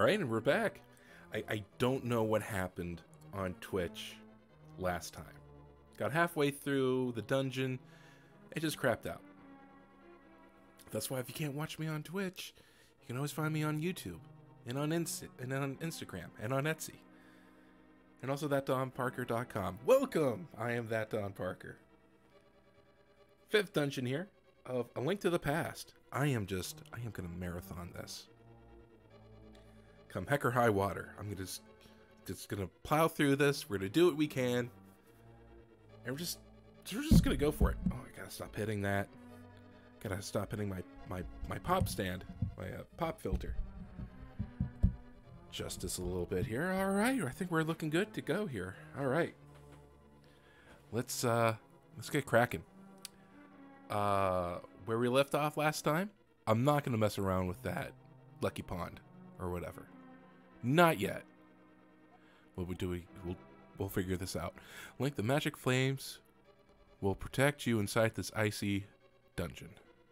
Alright, and we're back. I don't know what happened on Twitch last time. Got halfway through the dungeon, it just crapped out. That's why if you can't watch me on Twitch, you can always find me on YouTube, and on Instagram, and on Etsy. And also thatdonparker.com. Welcome! I am That Don Parker. Fifth dungeon here of A Link to the Past. I am gonna marathon this. Come heck or high water. I'm just gonna plow through this. We're gonna do what we can. And we're just gonna go for it. Oh, I gotta stop hitting that. Gotta stop hitting my pop stand, my pop filter. Just a little bit here. All right, I think we're looking good to go here. All right, let's get cracking. Where we left off last time, I'm not gonna mess around with that lucky pond or whatever. Not yet. We'll figure this out. Link, the magic flames will protect you inside this icy dungeon.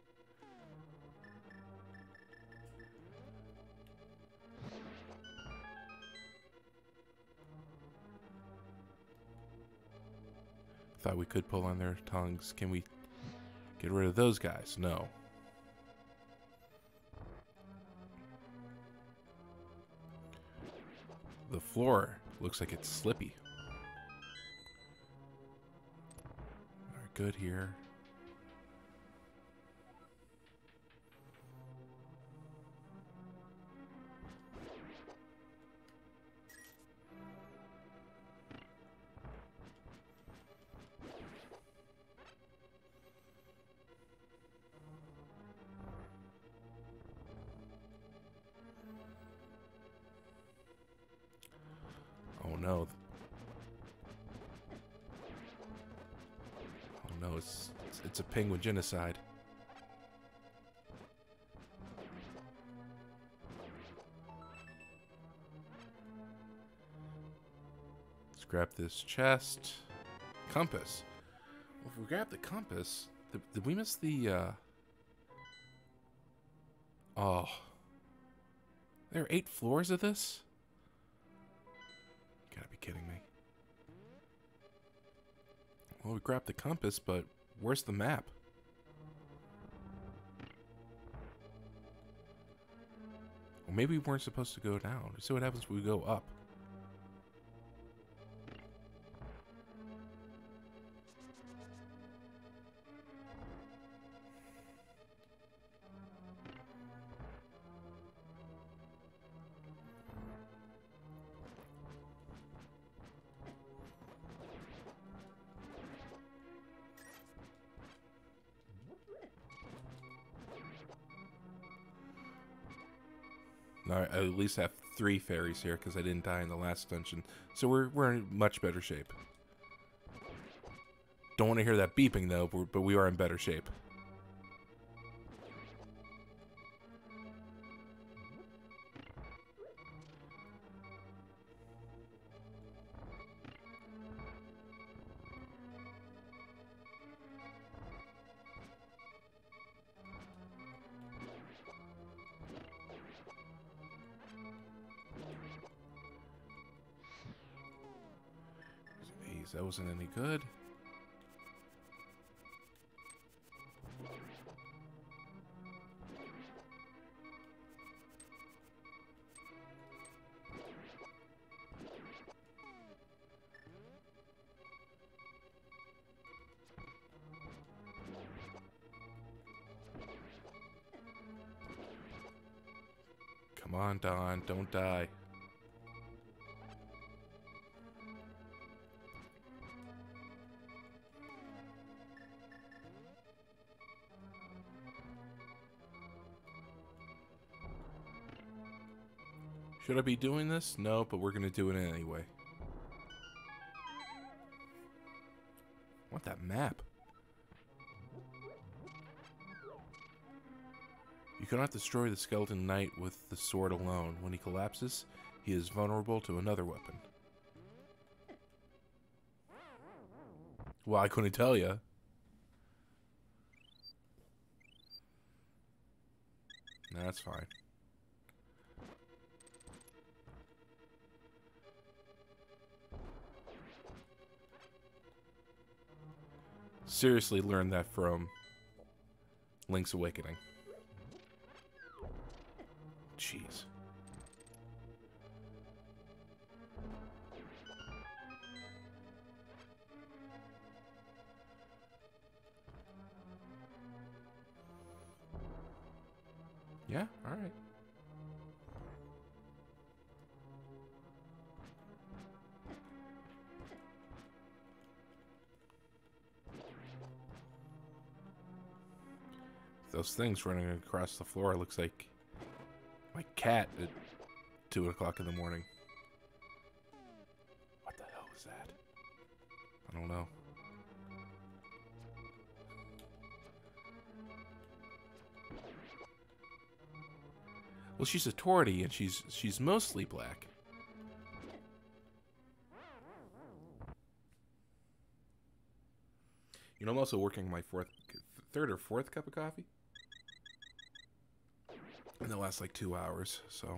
Thought we could pull on their tongues. Can we get rid of those guys? No. The floor looks like it's slippy. Alright, good here. Oh no. Oh no, it's a penguin genocide. Let's grab this chest. Compass. Well, if we grab the compass, did we miss the Oh. There are 8 floors of this? Gotta be kidding me. Well, we grabbed the compass, but where's the map? Well, maybe we weren't supposed to go down. Let's see what happens when we go up. Now, I at least have 3 fairies here because I didn't die in the last dungeon. So we're in much better shape. Don't want to hear that beeping though, but we are in better shape. That wasn't any good. Come on, Don, don't die. Should I be doing this? No, but we're gonna do it anyway. I want that map. You cannot destroy the skeleton knight with the sword alone. When he collapses, he is vulnerable to another weapon. Well, I couldn't tell you. That's fine. Seriously learned that from Link's Awakening. Jeez. Yeah, alright. Those things running across the floor looks like my cat at 2 o'clock in the morning. What the hell is that? I don't know. Well, she's a tortie, and she's mostly black. You know, I'm also working my third or fourth cup of coffee. And it lasts like 2 hours, so.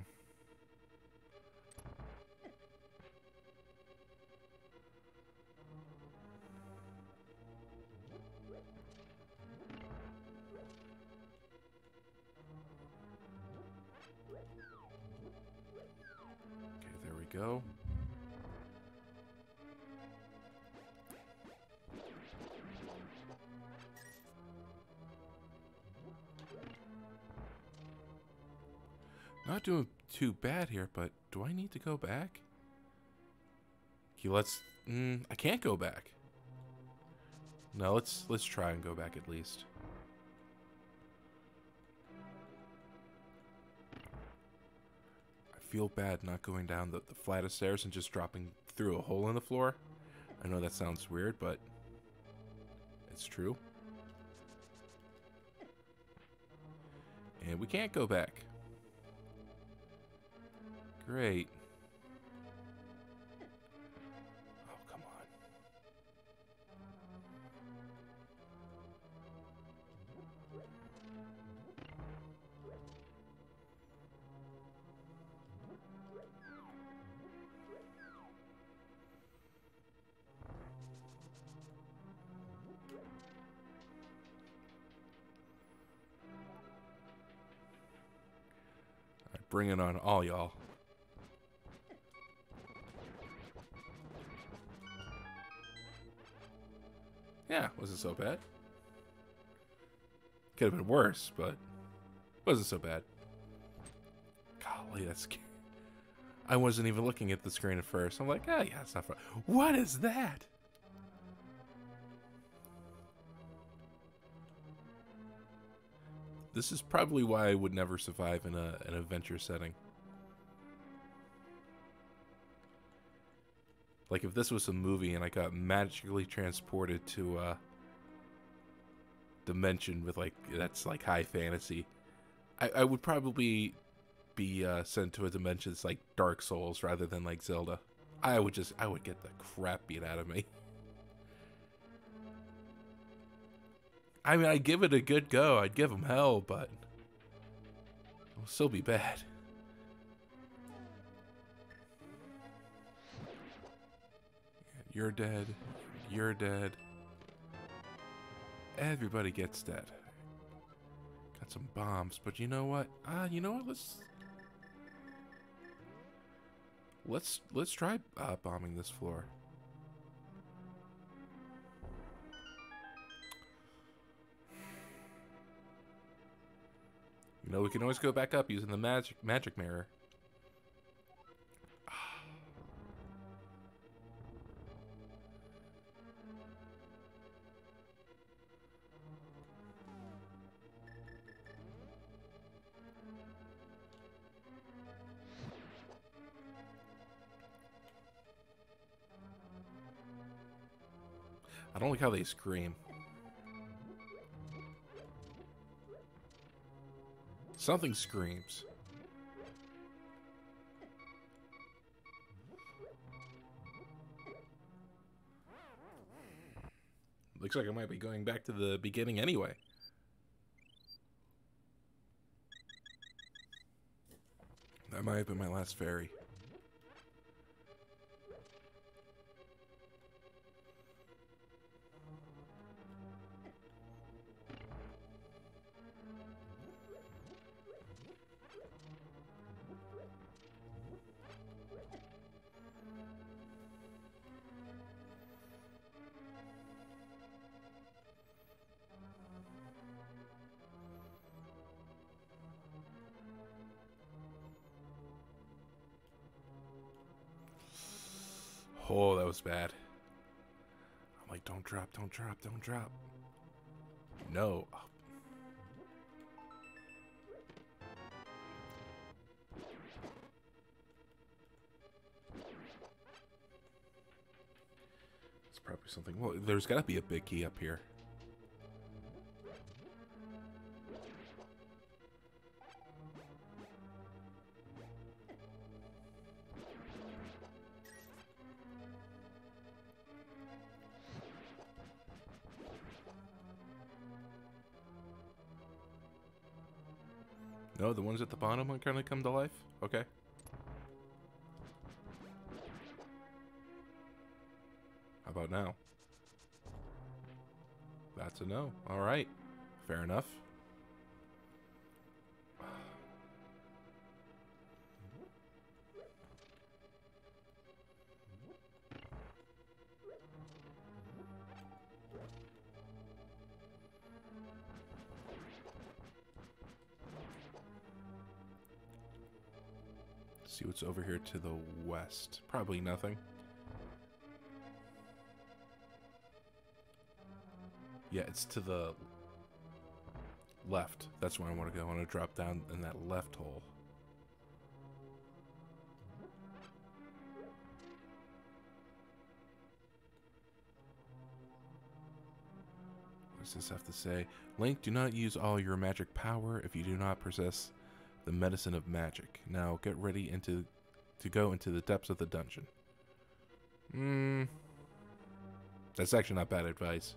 Okay, there we go. Not doing too bad here, but do I need to go back? Okay, let's. I can't go back. No, let's try and go back at least. I feel bad not going down the flight of stairs and just dropping through a hole in the floor. I know that sounds weird, but it's true. And we can't go back. Great. Oh, come on. All right, bring it on, all y'all. Yeah, wasn't so bad. Could have been worse, but wasn't so bad. Golly, that's scary. I wasn't even looking at the screen at first. I'm like, oh yeah, it's not fun. What is that? This is probably why I would never survive in an adventure setting. Like, if this was a movie and I got magically transported to a dimension with, like, that's, like, high fantasy, I would probably be sent to a dimension that's like Dark Souls rather than, like, Zelda. I would get the crap beat out of me. I mean, I'd give it a good go. I'd give them hell, but it will still be bad. You're dead. You're dead. Everybody gets dead. Got some bombs, but you know what? You know what? Let's try bombing this floor. You know, we can always go back up using the magic mirror. I don't like how they scream. Something screams. Looks like I might be going back to the beginning anyway. That might have been my last fairy. Oh, that was bad. I'm like, don't drop, don't drop, don't drop. No. It's probably something. Well, there's got to be a big key up here. No, the ones at the bottom are gonna come to life? Okay. How about now? That's a no. Alright. Fair enough. See what's over here to the west. Probably nothing. Yeah, it's to the left. That's where I want to go. I want to drop down in that left hole. What does this have to say? Link, do not use all your magic power if you do not possess the medicine of magic. Now get ready to go into the depths of the dungeon. That's actually not bad advice.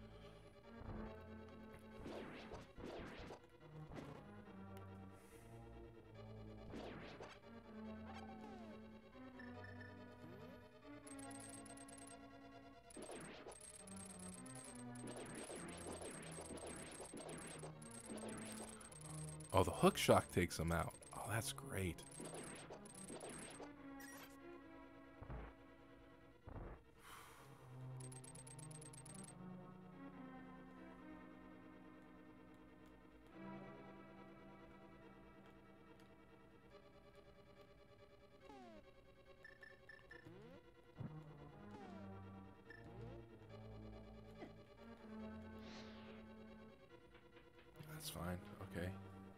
Oh, the hook shock takes them out. Oh, that's great. That's fine. Okay.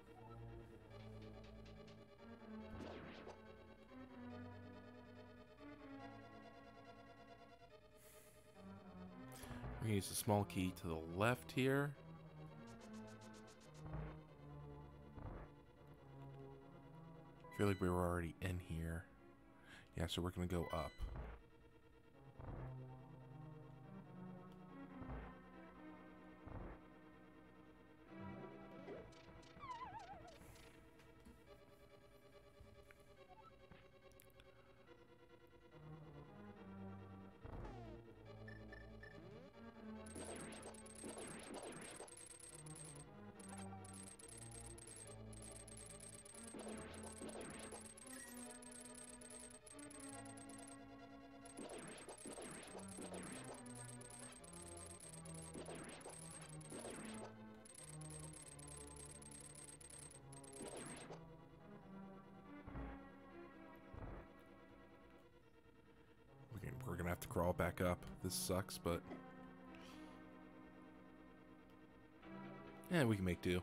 We're gonna use a small key to the left here. I feel like we were already in here. Yeah, so we're gonna go up. We're gonna have to crawl back up. This sucks, but yeah, we can make do.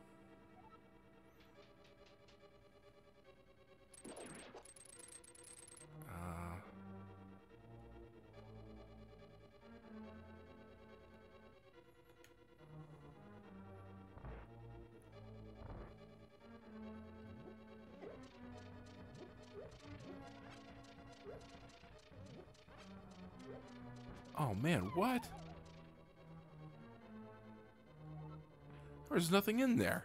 Oh man, what? There's nothing in there.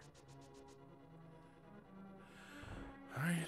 All right.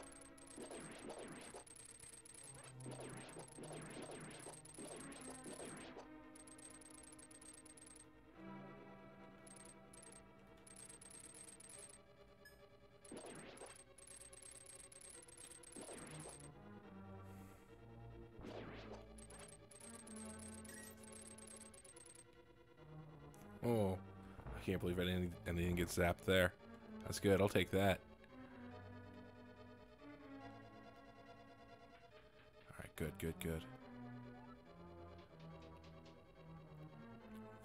Oh, I can't believe anything gets zapped there. That's good. I'll take that. All right, good, good, good.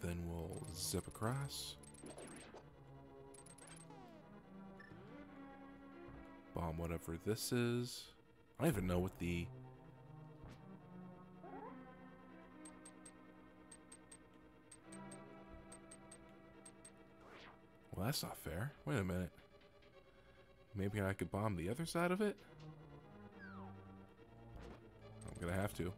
Then we'll zip across. Bomb whatever this is. I don't even know what the... Well, that's not fair. Wait a minute. Maybe I could bomb the other side of it? I'm gonna have to.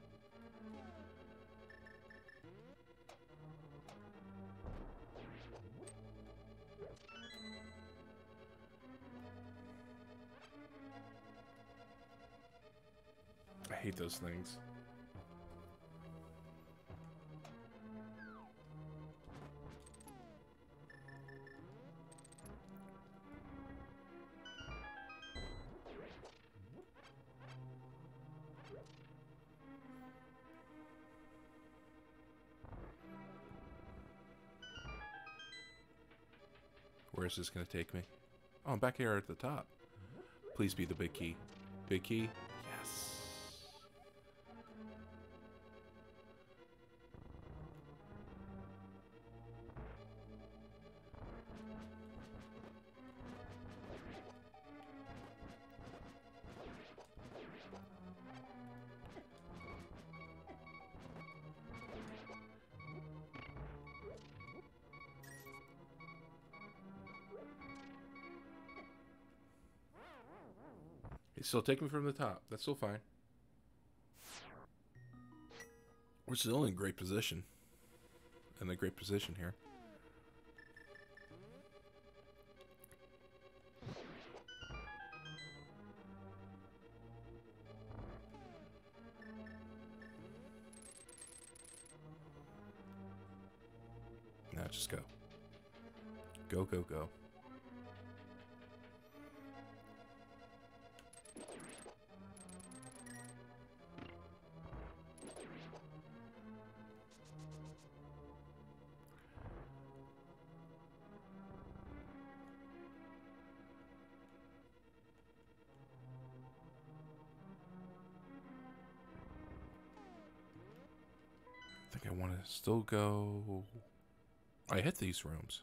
I hate those things. Where is this going to take me? Oh, I'm back here at the top. Please be the big key. Big key? Yes. It's still taking me from the top. That's still fine. We're still in great position. In a great position here. Now just go. Go, go, go. I think I want to still go... I hit these rooms.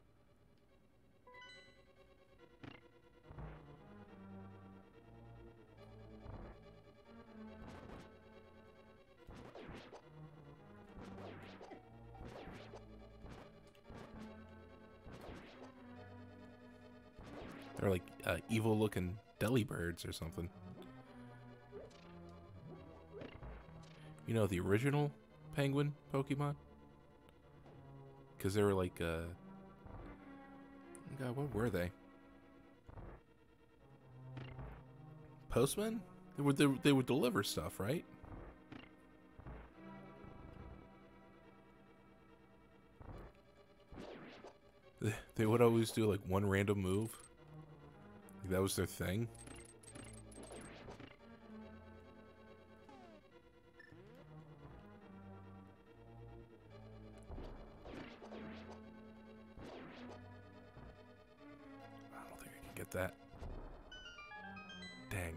They're like evil-looking deli birds or something. You know, the original penguin Pokemon? Because they were like, God, what were they? Postmen? They would deliver stuff, right? They would always do like one random move. Like that was their thing. I don't think I can get that. Dang.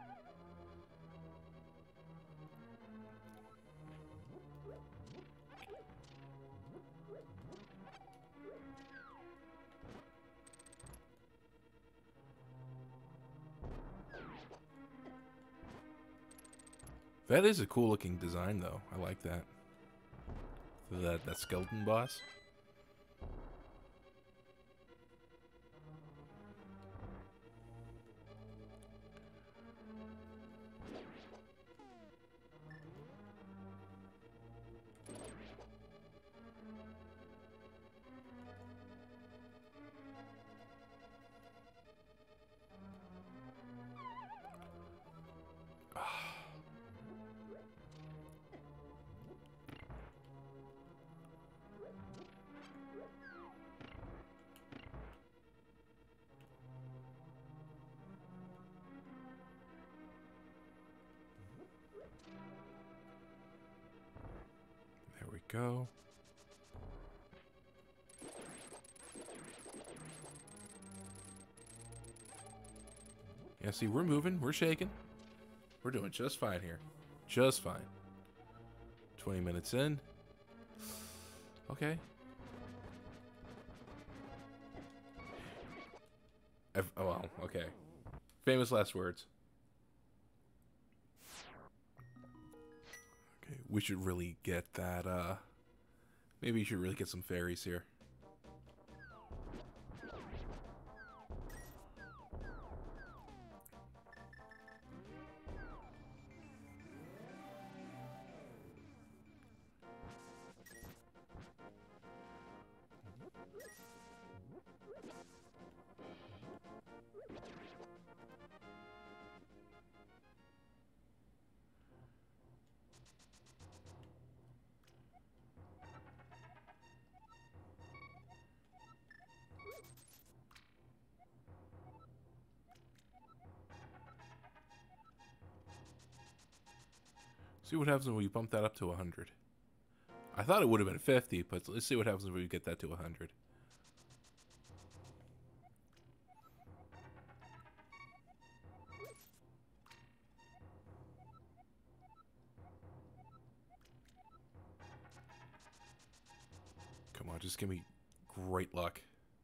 That is a cool looking design though. I like that. That skeleton boss. There we go. Yeah, see, we're moving, we're shaking. We're doing just fine here. Just fine. 20 minutes in. Okay, Oh, well, okay. Famous last words. Okay, we should really get that, maybe you should really get some fairies here. See what happens when we bump that up to 100. I thought it would have been 50, but let's see what happens when we get that to 100. Come on, just give me great luck.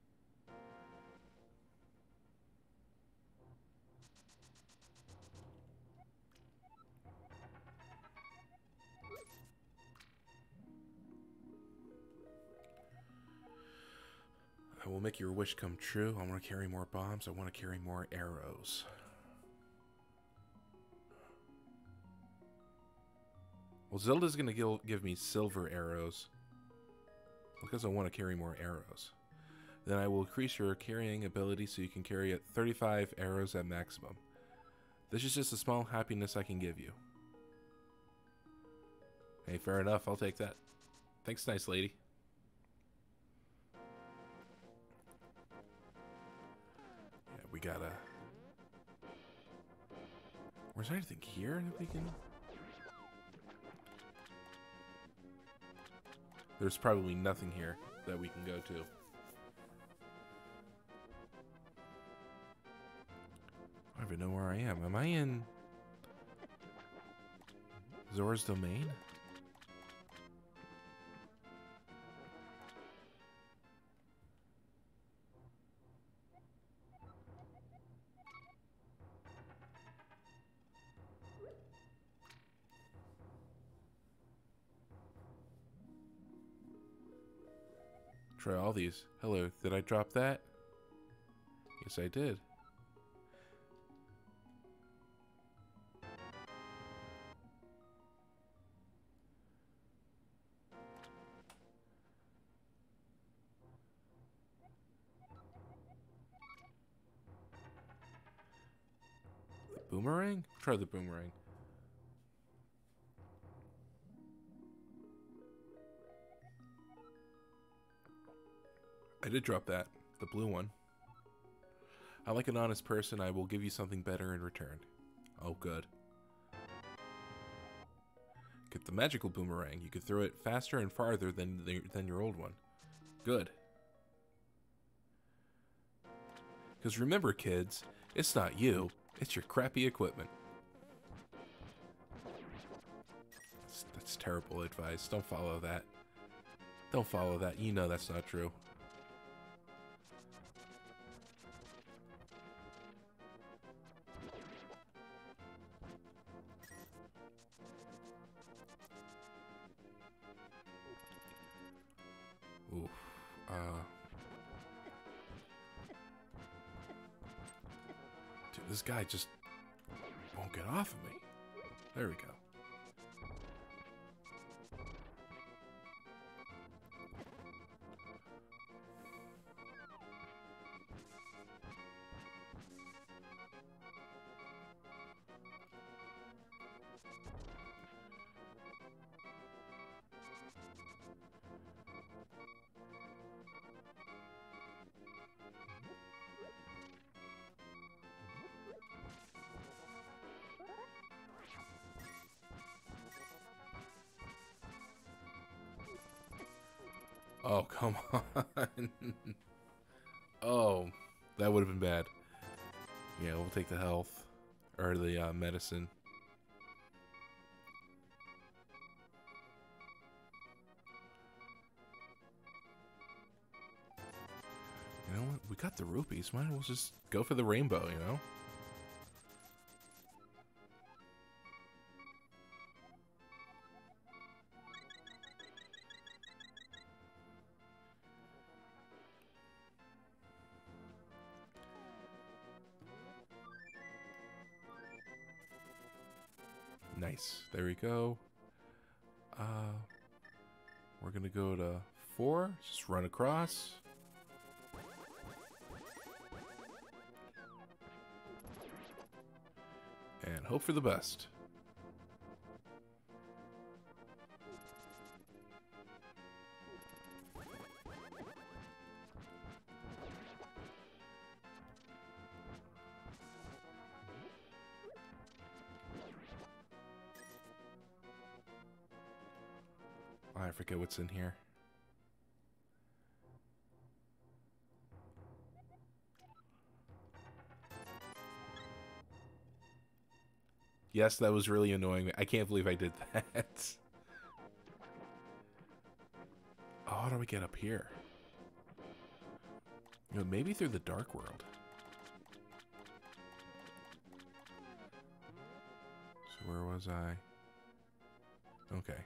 I will make your wish come true. I want to carry more bombs. I want to carry more arrows. Well, Zelda's going to give me silver arrows because I want to carry more arrows. Then I will increase your carrying ability so you can carry 35 arrows at maximum. This is just a small happiness I can give you. Hey, fair enough. I'll take that. Thanks, nice lady. Yeah, we gotta... Where's anything here that we can... There's probably nothing here that we can go to. I don't even know where I am. Am I in Zora's Domain? Try all these. Hello, did I drop that? Yes, I did. The boomerang? Try the boomerang. I did drop that, the blue one. I like an honest person. I will give you something better in return. Oh, good. Get the magical boomerang. You can throw it faster and farther than your old one. Good. Because remember, kids, it's not you. It's your crappy equipment. That's terrible advice. Don't follow that. Don't follow that. You know that's not true. Oof. Dude, this guy just won't get off of me. There we go. Oh, come on. Oh, that would have been bad. Yeah, we'll take the health. Or the medicine. You know what? We got the rupees. Might as well just go for the rainbow, you know? Nice. There we go. We're gonna go to 4. Just run across. And hope for the best. I forget what's in here. Yes, that was really annoying. I can't believe I did that. Oh, how do we get up here? You know, maybe through the dark world. So where was I? Okay.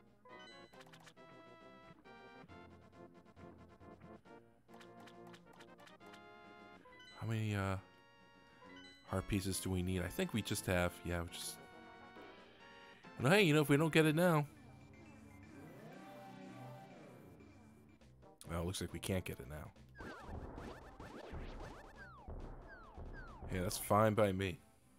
How many heart pieces do we need? I think we just have, yeah, we just... Well, hey, you know, if we don't get it now... Well, it looks like we can't get it now. Yeah, that's fine by me.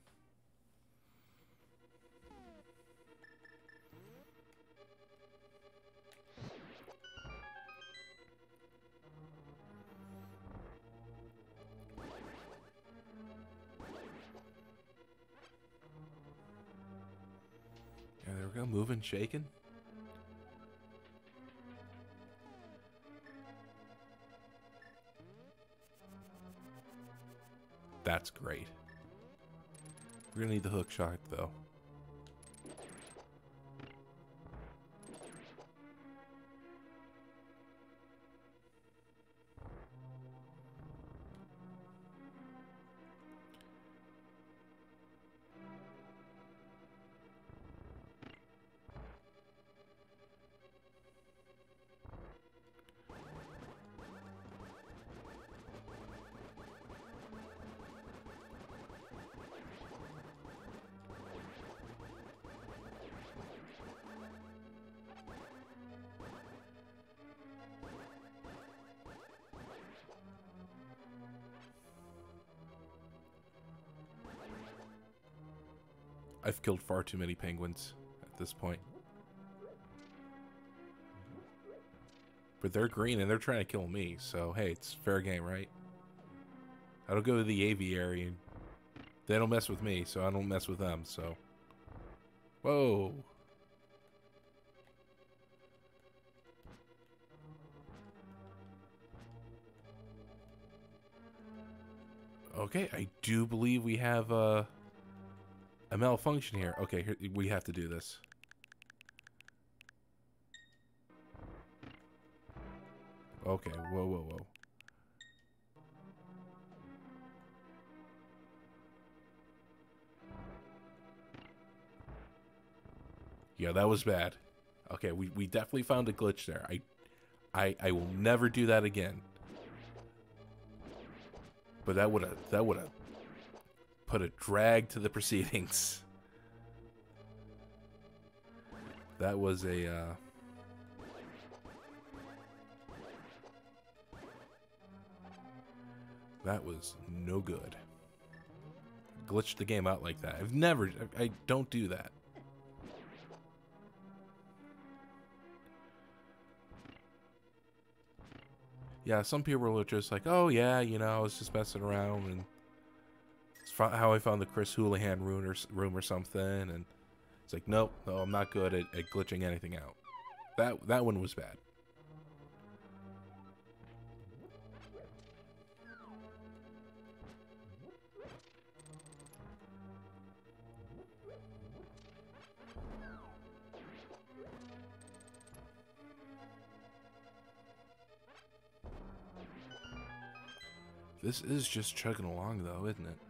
Yeah, there we go, moving, shaking. That's great. We're gonna need the hook shot, though. I've killed far too many penguins at this point. But they're green and they're trying to kill me, so hey, it's fair game, right? I don't go to the aviary and they don't mess with me, so I don't mess with them, so... Whoa! Okay, I do believe we have a malfunction here. Okay, here, we have to do this. Okay, whoa, whoa, whoa. Yeah, that was bad. Okay, we definitely found a glitch there. I will never do that again. But that would have put a drag to the proceedings. That was a that was no good. Glitched the game out like that. I don't do that. Yeah, some people were just like, oh yeah, you know, I was just messing around, and it's how I found the Chris Houlihan room or something, and it's like, nope, no, I'm not good at glitching anything out. That one was bad. This is just chugging along, though, isn't it?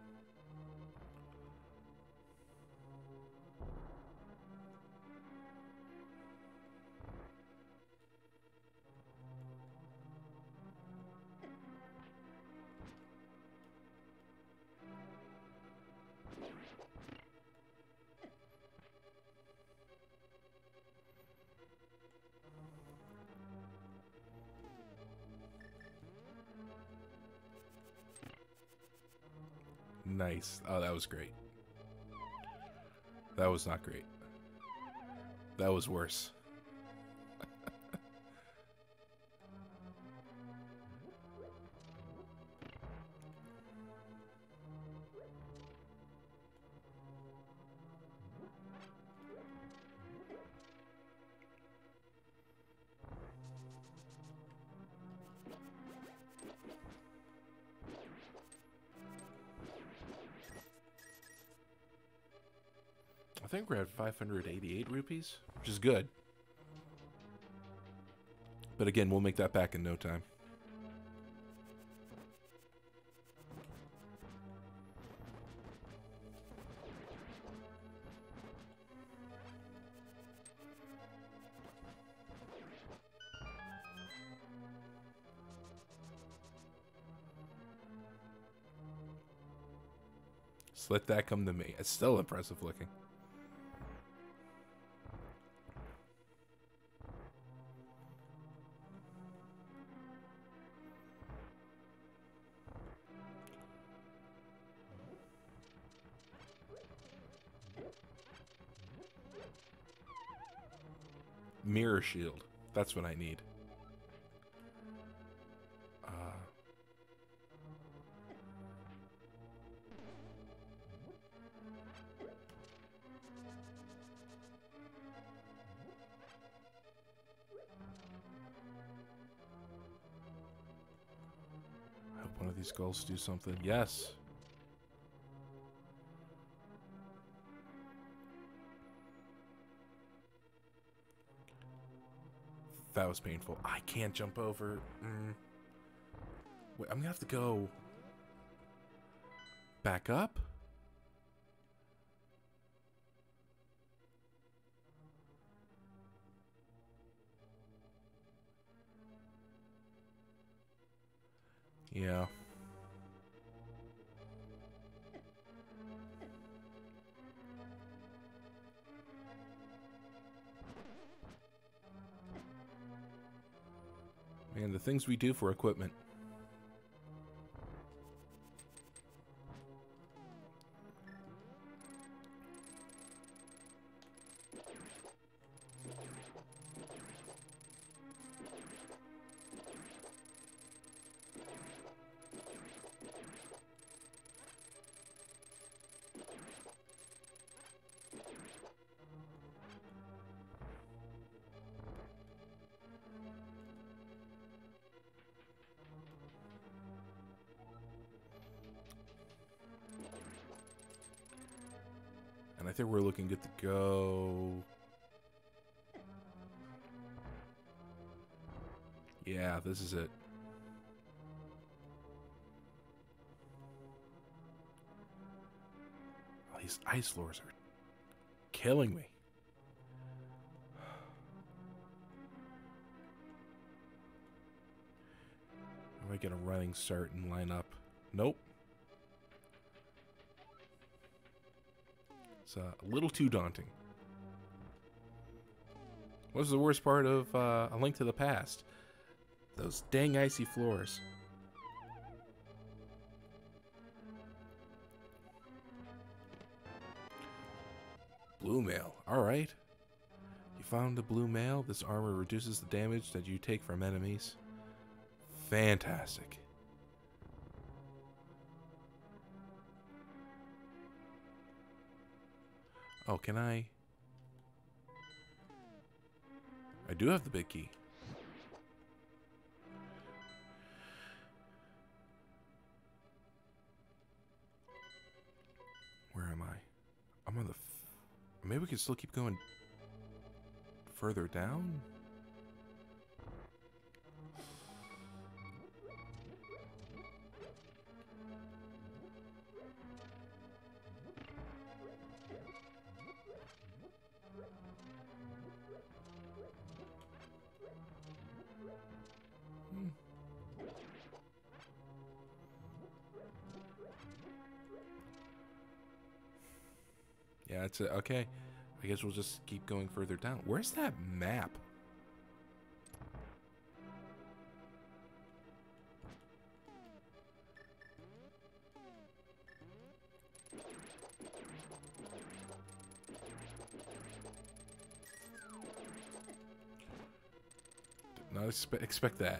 Nice. Oh, that was great. That was not great. That was worse. I think we're at 588 rupees, which is good. But again, we'll make that back in no time. Just let that come to me. It's still impressive looking. Mirror shield. That's what I need. I hope one of these skulls do something. Yes. That was painful. I can't jump over. Wait, I'm gonna have to go back up? Yeah. Man, the things we do for equipment. And I think we're looking good to go. Yeah, this is it. Oh, these ice floors are killing me. If I get a running start and line up. Nope. It's a little too daunting. What's the worst part of A Link to the Past? Those dang icy floors. Blue mail. Alright. You found the blue mail. This armor reduces the damage that you take from enemies. Fantastic. Oh, can I do have the big key. Where am I? I'm on the... Maybe we can still keep going further down? Yeah, that's it. Okay. I guess we'll just keep going further down. Where's that map? Did not expect that.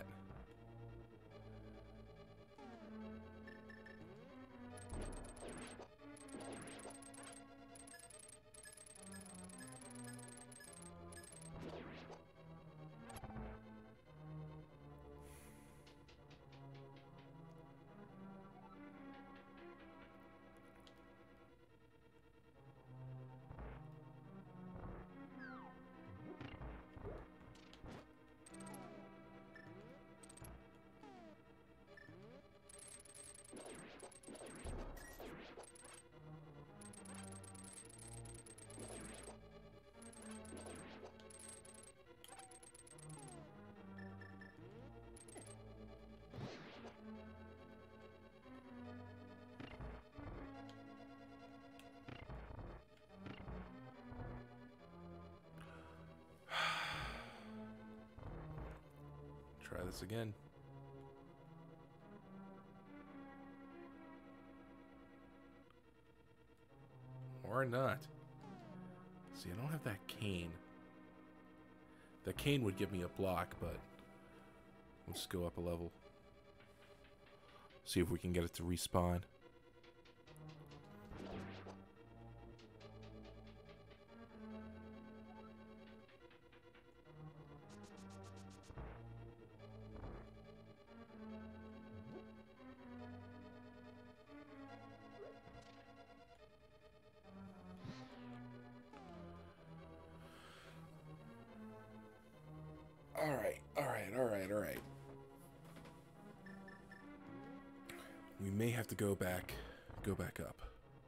Try this again. Or not. See, I don't have that cane. The cane would give me a block, but let's go up a level. See if we can get it to respawn. All right. We may have to go back up.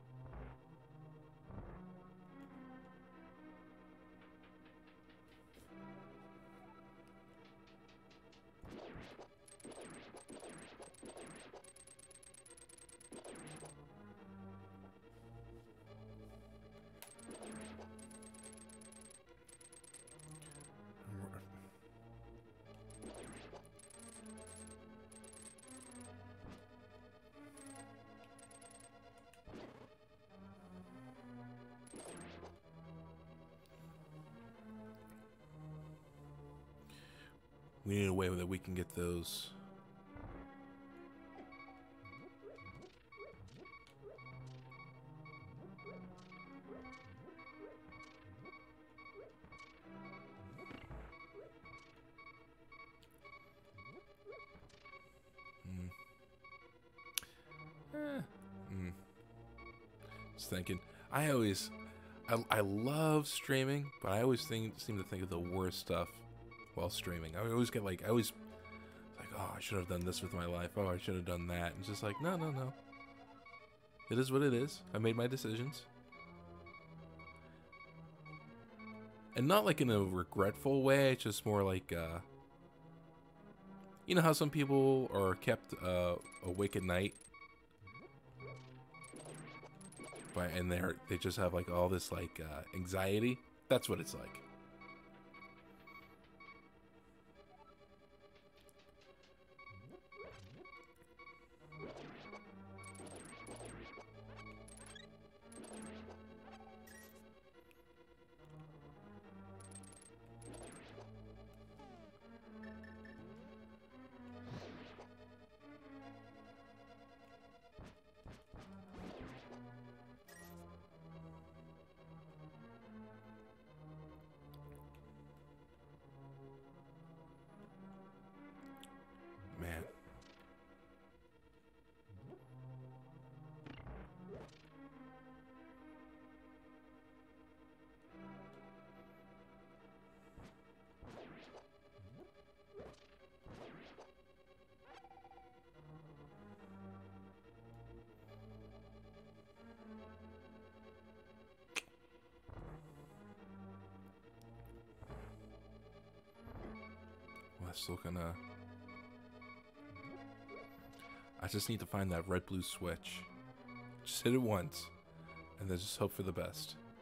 We need a way that we can get those. Just thinking. I love streaming, but I always seem to think of the worst stuff while streaming. I always get like, oh, I should have done this with my life. Oh, I should have done that. And just like, no. It is what it is. I made my decisions. And not like in a regretful way. It's just more like, you know how some people are kept awake at night? And they just have like all this like anxiety. That's what it's like. Man. Well, that's still gonna... I just need to find that red-blue switch. Just hit it once, and then just hope for the best.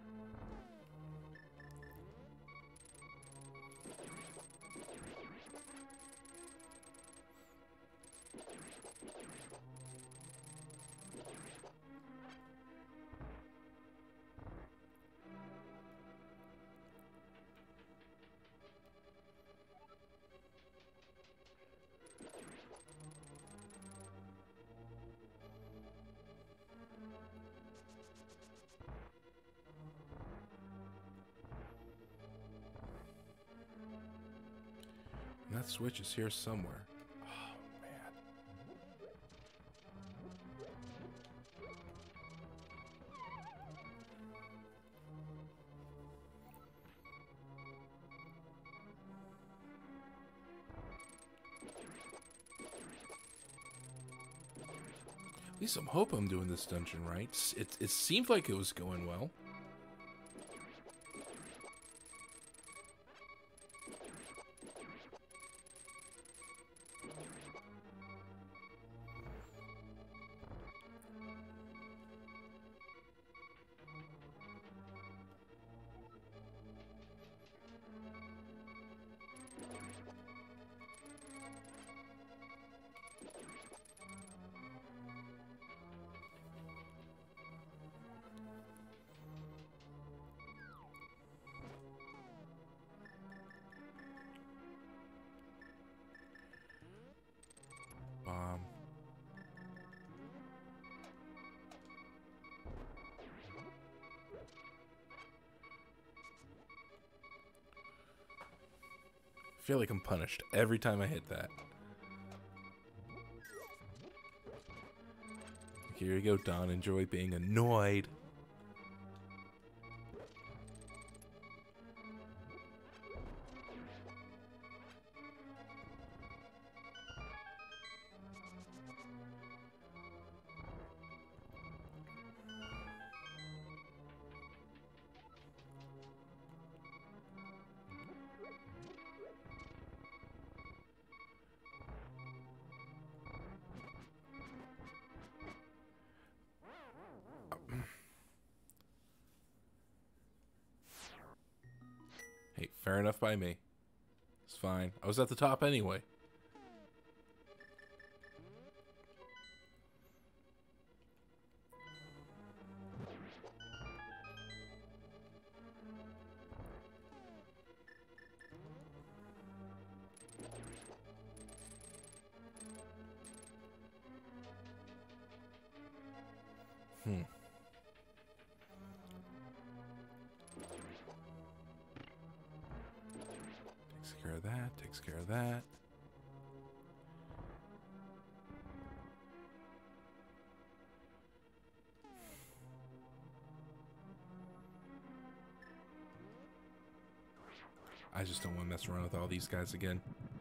The switch is here somewhere. Oh, man. At least I'm hoping I'm doing this dungeon right. It seemed like it was going well. I feel like I'm punished every time I hit that. Here you go, Don. Enjoy being annoyed. Hey, fair enough by me. It's fine. I was at the top anyway. Takes care of that, takes care of that. I just don't want to mess around with all these guys again.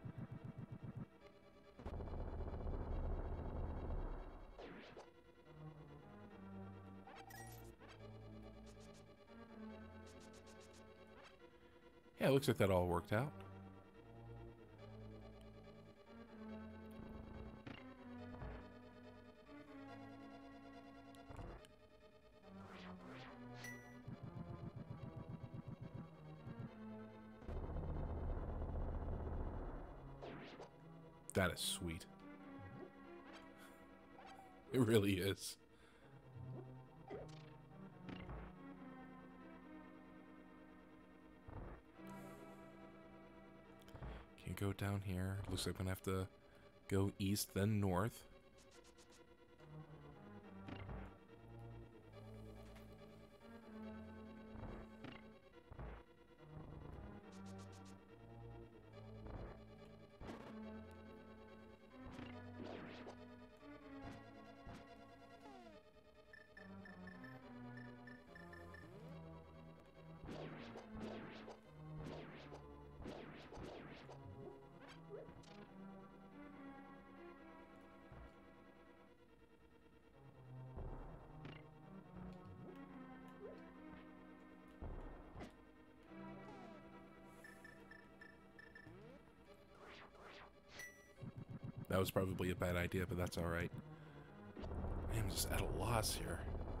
Yeah, it looks like that all worked out. That is sweet. It really is. Can't go down here. Looks like I'm gonna have to go east, then north. That was probably a bad idea, but that's alright. I am just at a loss here.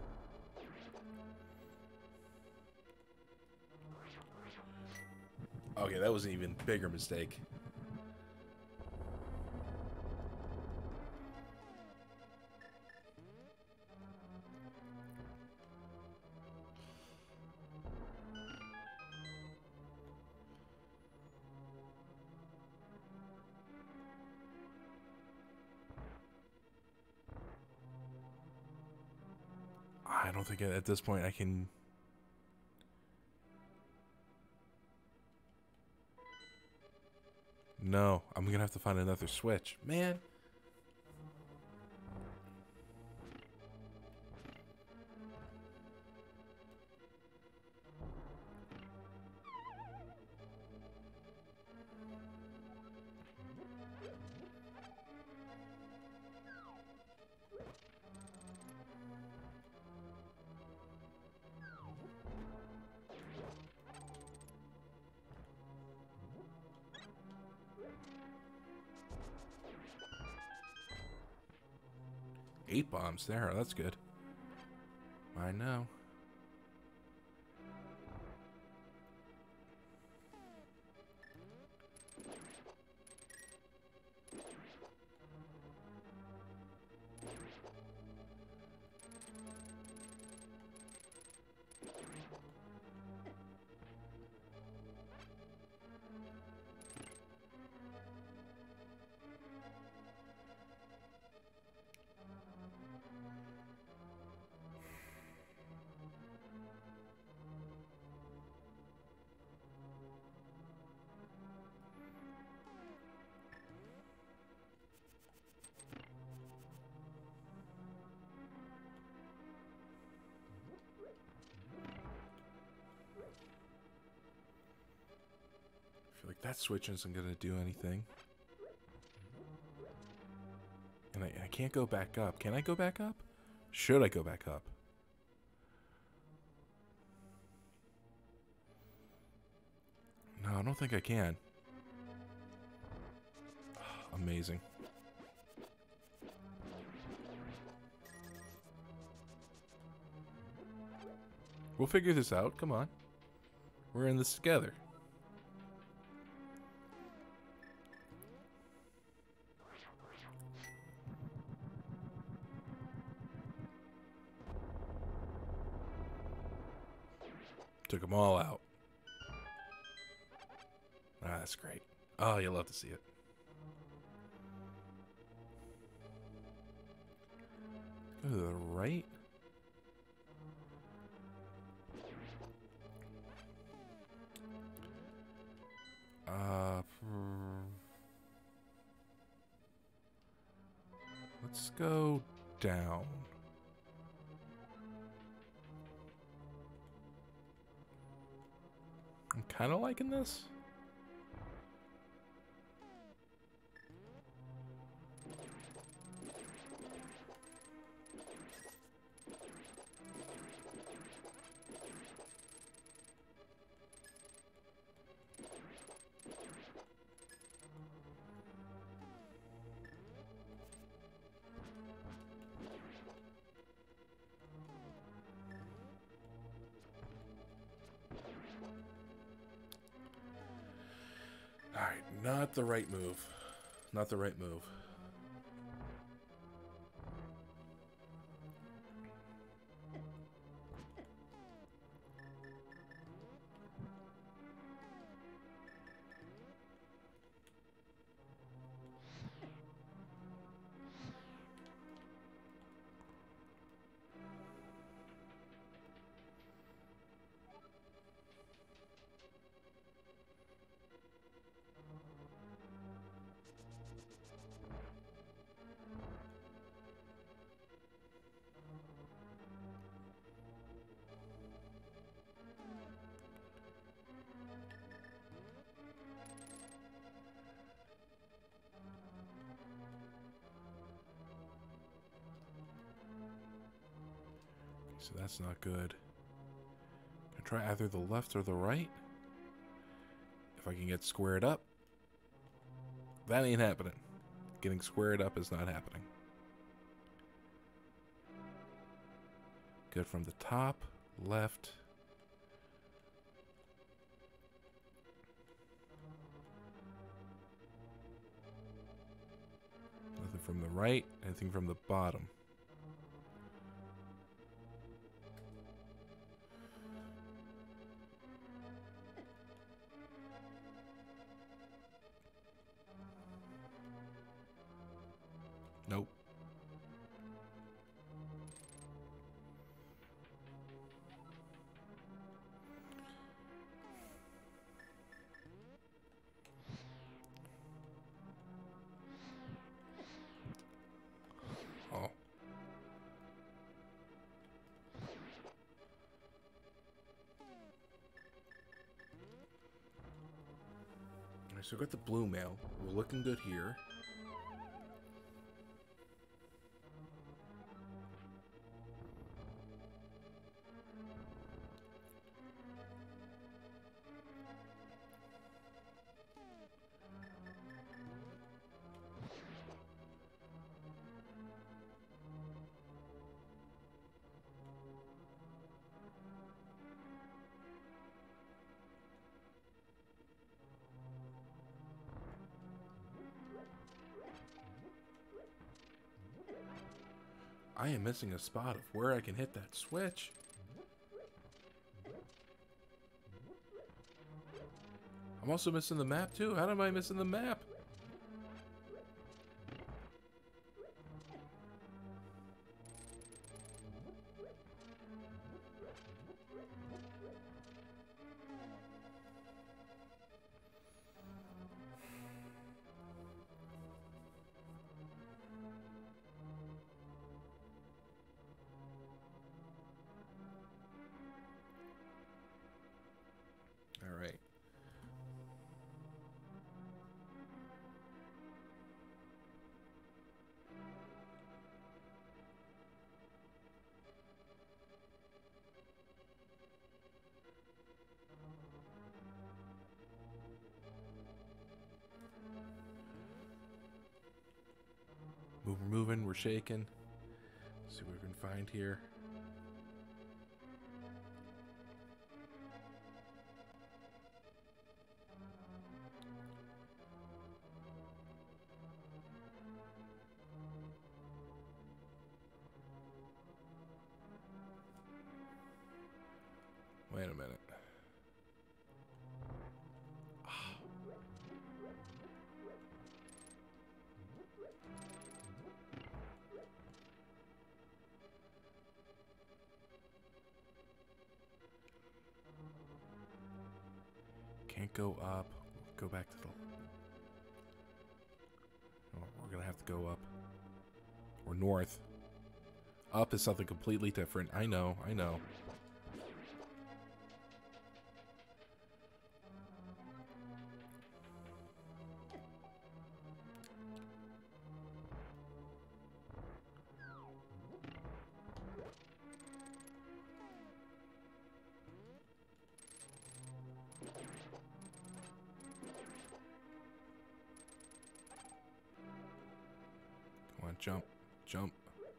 Okay, that was an even bigger mistake. I don't think at this point I can... No, I'm gonna have to find another switch. Man. Eight bombs there. That's good. I know. I feel like that switch isn't gonna do anything. And I can't go back up. Can I go back up? Should I go back up? No, I don't think I can. Amazing. We'll figure this out. Come on. We're in this together. Took them all out. Ah, that's great. Oh, you'll love to see it. Go to the right. Let's go down. I'm kind of liking this. Alright, not the right move. Not the right move. So that's not good. I try either the left or the right. If I can get squared up. That ain't happening. Getting squared up is not happening. Good from the top, left. Nothing from the right, anything from the bottom. Nope. So I got the blue mail. We're looking good here. I am missing a spot of where I can hit that switch. I'm also missing the map too. How am I missing the map? All right. We're moving, we're shaking. See what we can find here. Wait a minute. Can't go up. Go back to the... Oh, we're gonna have to go up. Or north. Up is something completely different. I know, I know. Come on, jump, jump.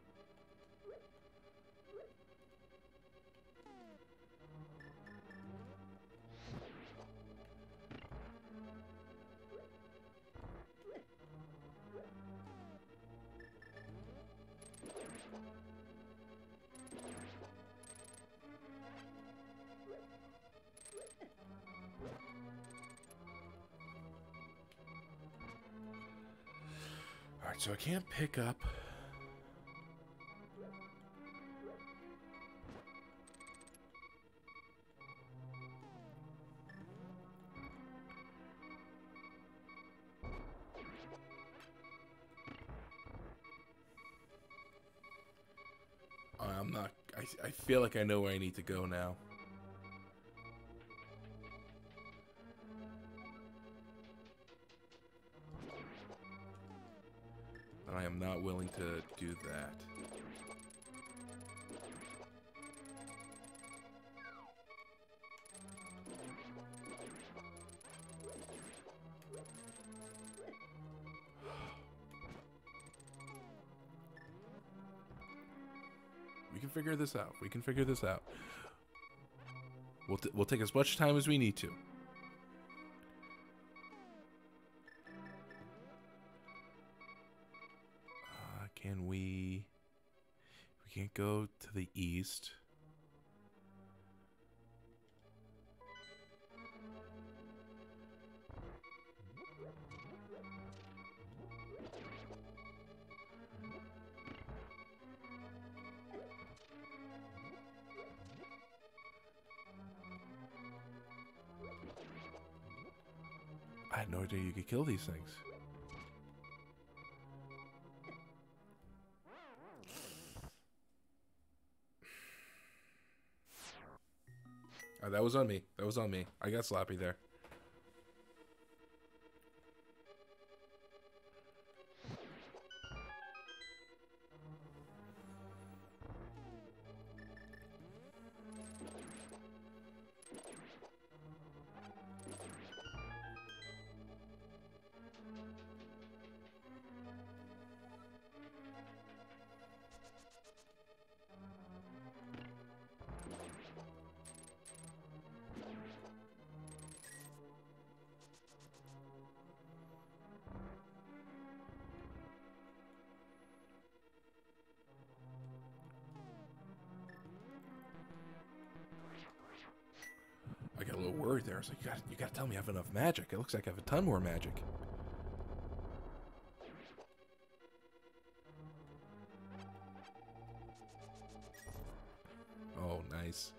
Alright, so I can't pick up. I'm not... I feel like I know where I need to go now. I am not willing to do that. We can figure this out. We can figure this out. We'll take as much time as we need to. Can we... We can't go to the east. I had no idea you could kill these things. Oh, that was on me. That was on me. I got sloppy there. worried there. I was like, you gotta tell me I have enough magic. It looks like I have a ton more magic. Oh, nice.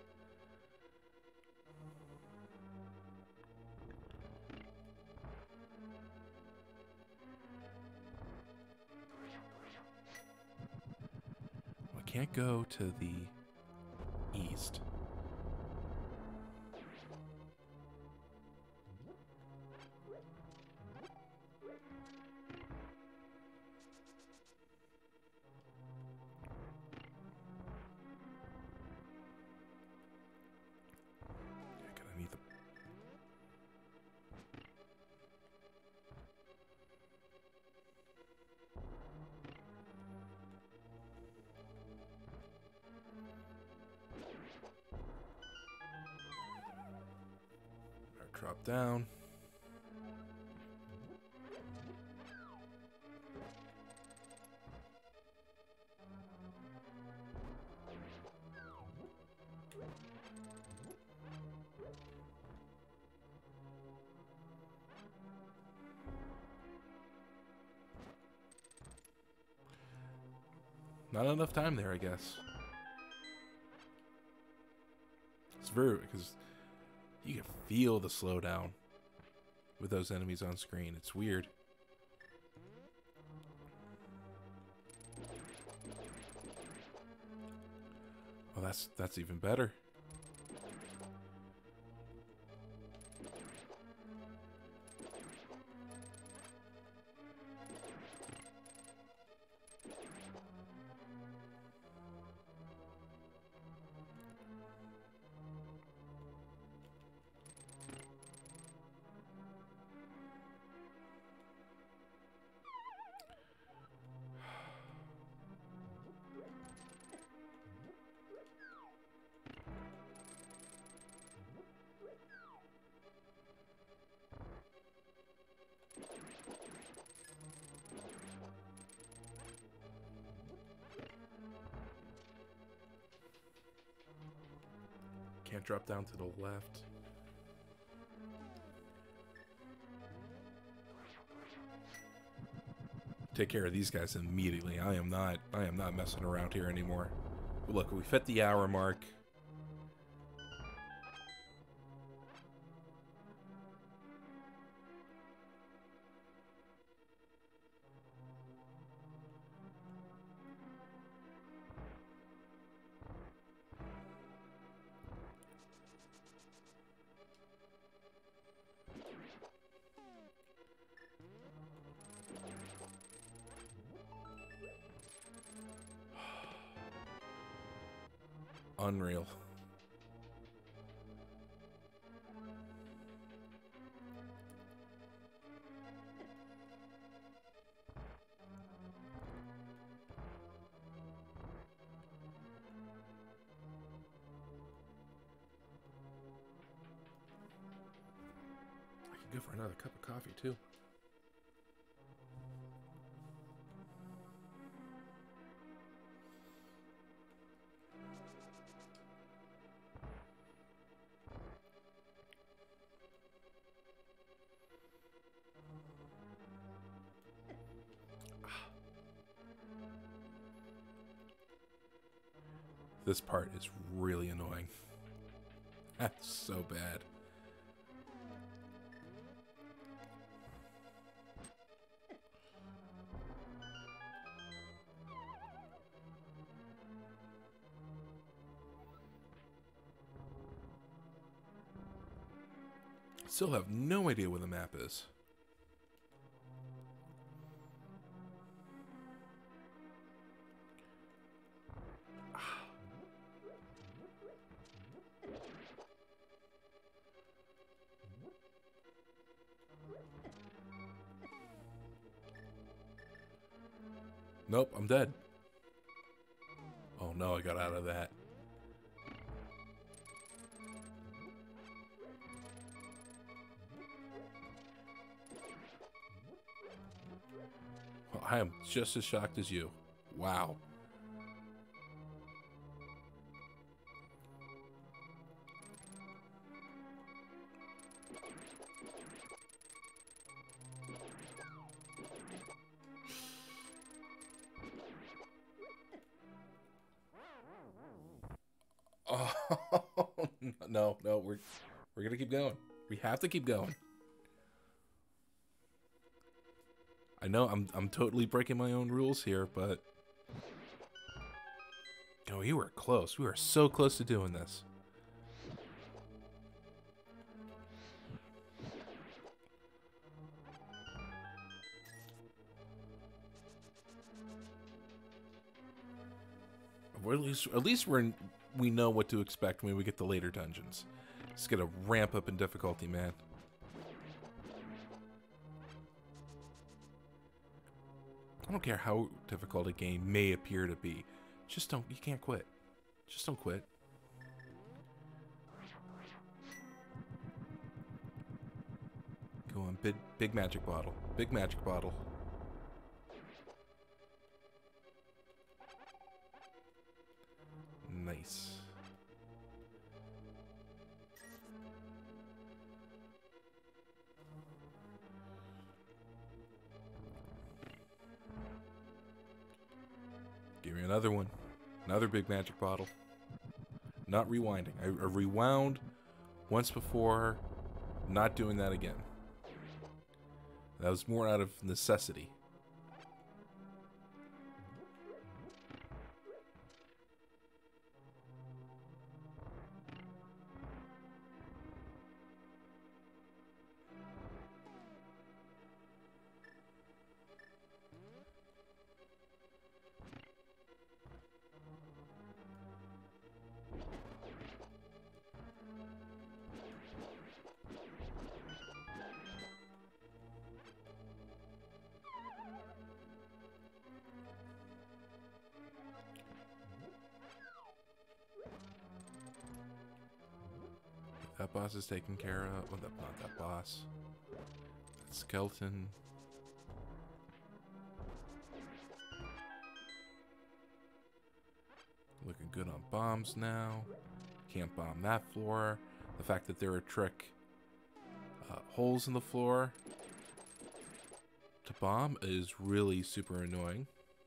I can't go to the east. Drop down. Not enough time there, I guess. It's very, because you can feel the slowdown with those enemies on screen. It's weird. Oh, that's even better. Can't drop down to the left. Take care of these guys immediately. I am not messing around here anymore. But look, we've hit the hour mark. Unreal. I could go for another cup of coffee too. This part is really annoying. That's so bad. Still have no idea where the map is. Nope, I'm dead. Oh no, I got out of that. Well, I am just as shocked as you. Wow. No, no, we're gonna keep going. We have to keep going. I know I'm totally breaking my own rules here, but oh, you were close. We were so close to doing this. Or at least we know what to expect when we get to later dungeons. It's gonna ramp up in difficulty, man. I don't care how difficult a game may appear to be. Just don't. You can't quit. Just don't quit. Go on, big magic bottle. Big magic bottle. Nice. Give me another one. Another big magic bottle. Not rewinding. I rewound once before. Not doing that again. That was more out of necessity. That boss is taken care of. Well, not that boss. That skeleton. Looking good on bombs now. Can't bomb that floor. The fact that there are trick holes in the floor to bomb is really super annoying.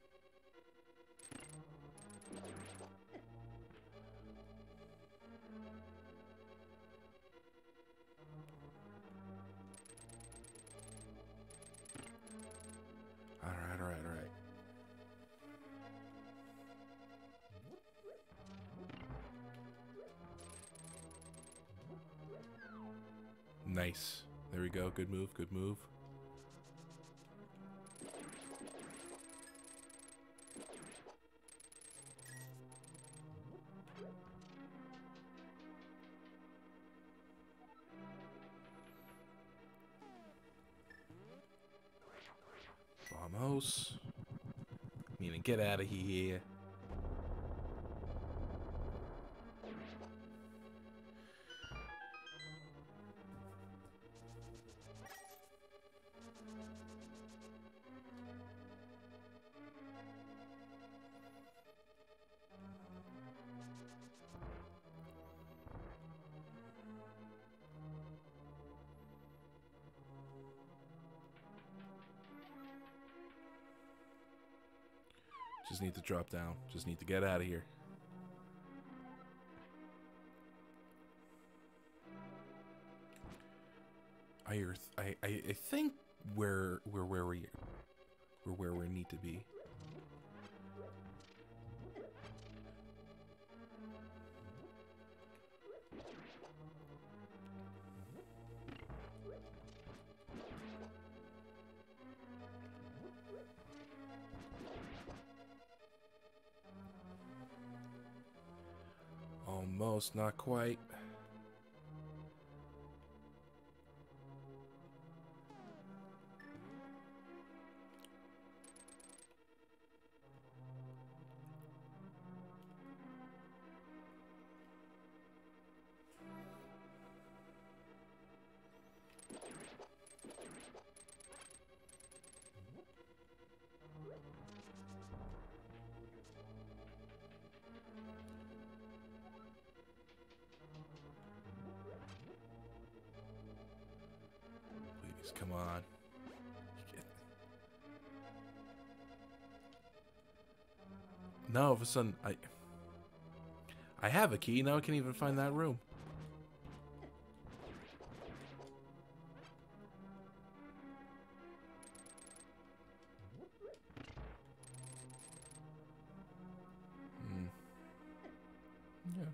Alright. Nice. There we go. Good move, good move. Vamos. Meaning, get out of here. Just need to drop down. Just need to get out of here. I think we're where we need to be. Almost, not quite. Please, come on. Now all of a sudden, I have a key. Now I can't even find that room. Yeah.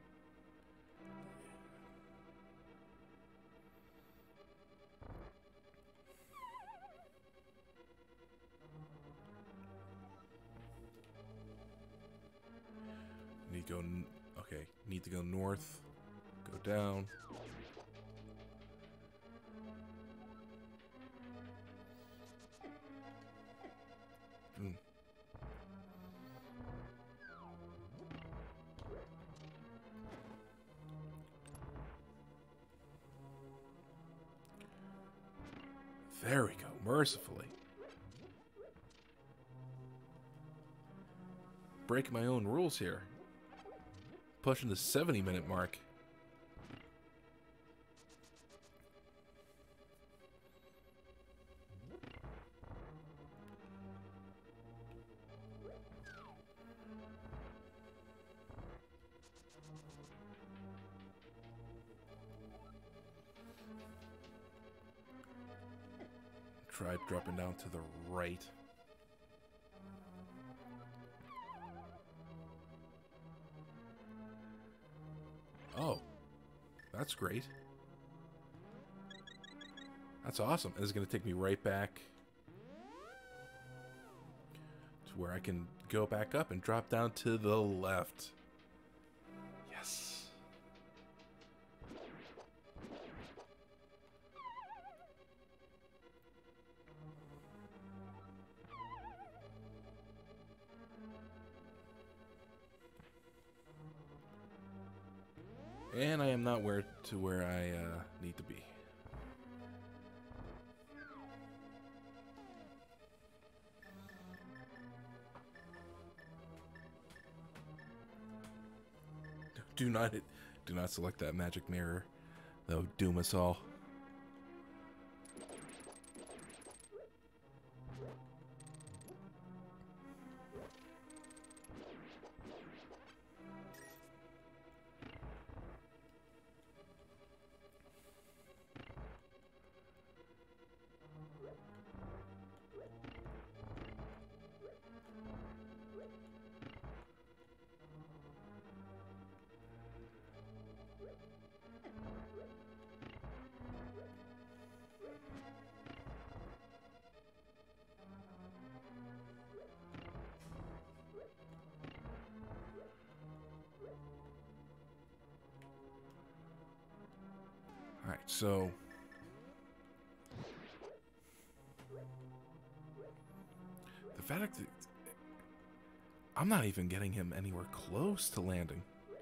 Need to go. Okay. Need to go north. Go down. There we go. Mercifully. Breaking my own rules here. Pushing the 70-minute mark. Try dropping down to the right. Oh, that's great. That's awesome. And it's going to take me right back to where I can go back up and drop down to the left. Yes. And I am not where I need to be. Do not select that magic mirror. That would doom us all. Alright, so the fact that I'm not even getting him anywhere close to landing.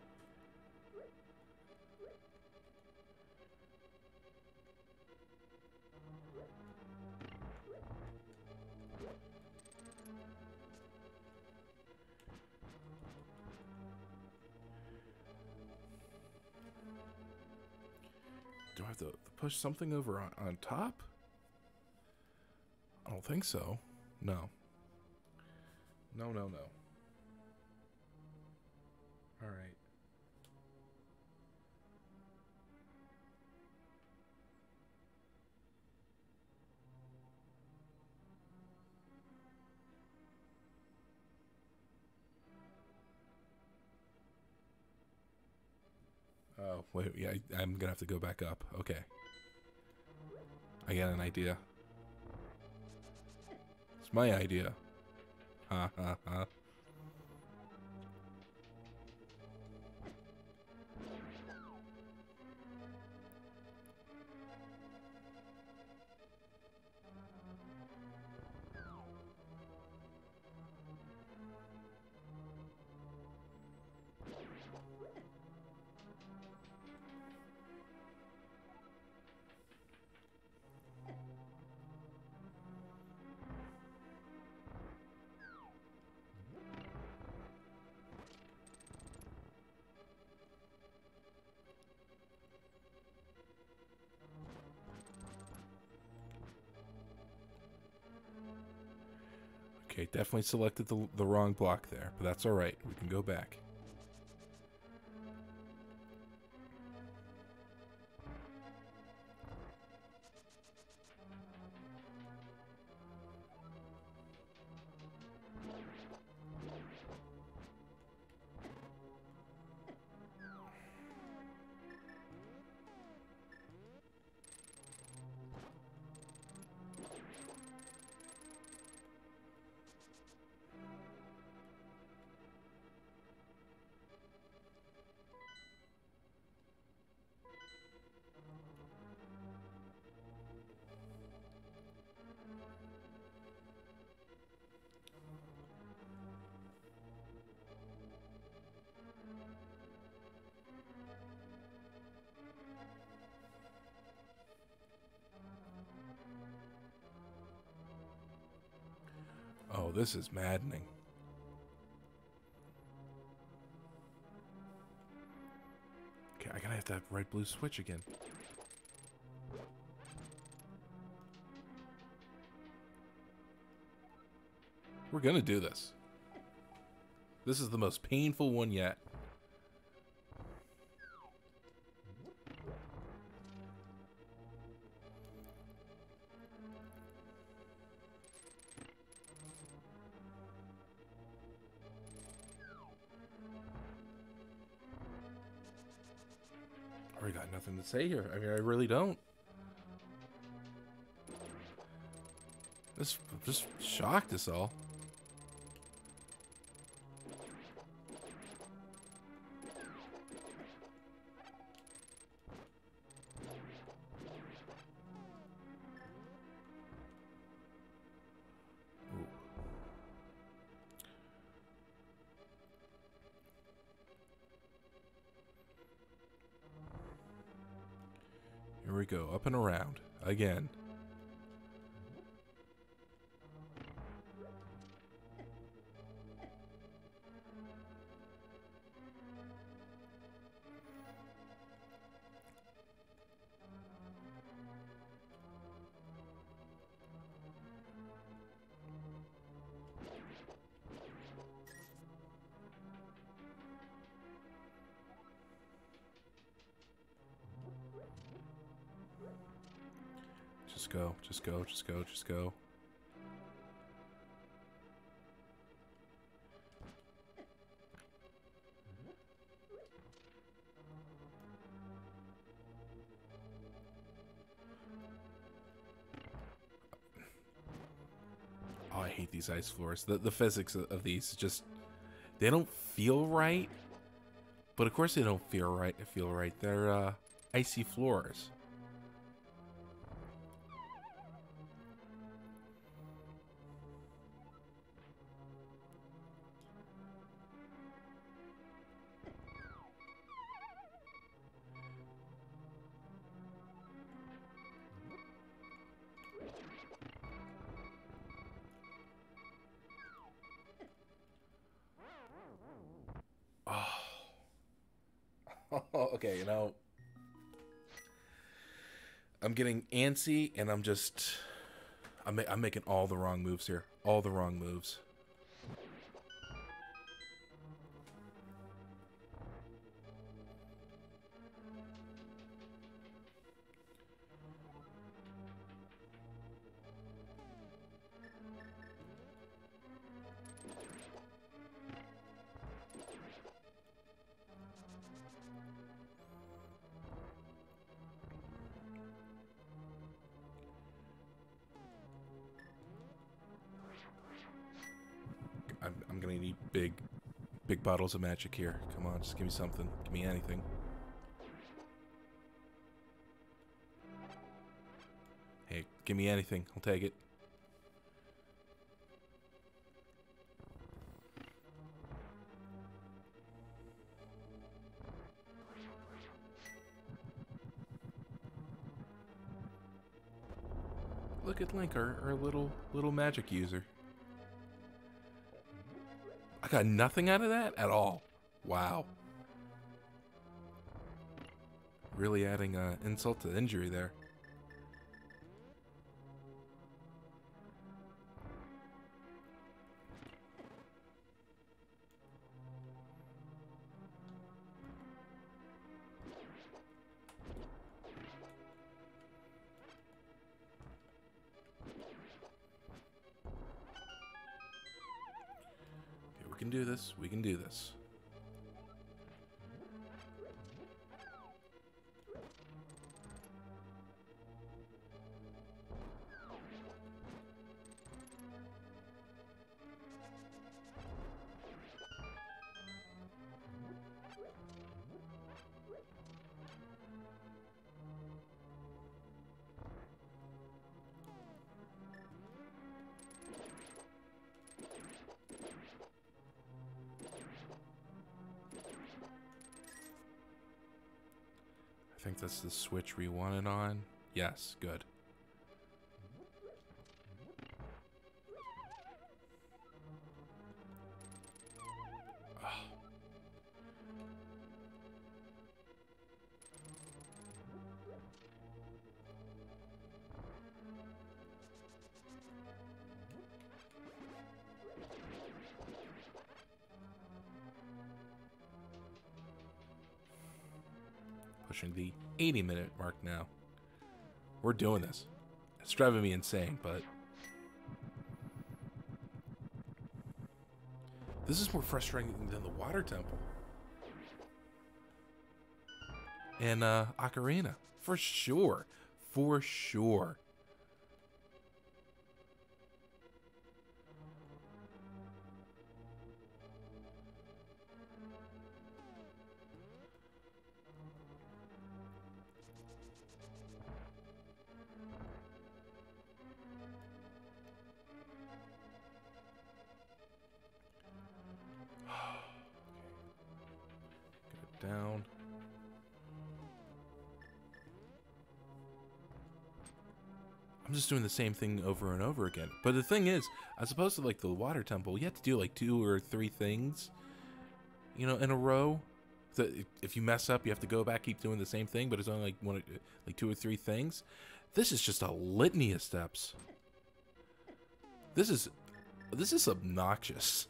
Do I have to push something over on top? I don't think so. No. No, no, no. All right. Oh, wait, yeah, I'm gonna have to go back up. Okay. I got an idea. It's my idea. Ha ha ha. Okay, definitely selected the wrong block there, but that's all right. We can go back. this is maddening. Okay, I gotta hit that red blue switch again. We're gonna do this. This is the most painful one yet. I got nothing to say here. I mean, I really don't. This just shocked us all. Ooh. Here we go, up and around again. Just go, just go, just go, just go. Oh, I hate these ice floors. The physics of these just, they don't feel right. But of course they don't feel right. They're icy floors. Oh, okay, you know, I'm getting antsy, and I'm making all the wrong moves here. All the wrong moves. I'm gonna need big bottles of magic here. Come on, just give me something. Give me anything. Hey, give me anything. I'll take it. Look at Link, our little magic user. I got nothing out of that at all. Wow. Really adding insult to injury there. We can do this. We can do this. I think that's the switch we wanted on. Yes, good. pushing the 80-minute mark now. We're doing this. It's driving me insane, but this is more frustrating than the water temple and Ocarina, for sure, for sure. Get it down. I'm just doing the same thing over and over again. But the thing is, as opposed to like the water temple, you have to do like 2 or 3 things, you know, in a row. So if you mess up, you have to go back, keep doing the same thing, but it's only like 2 or 3 things. This is just a litany of steps. This is obnoxious.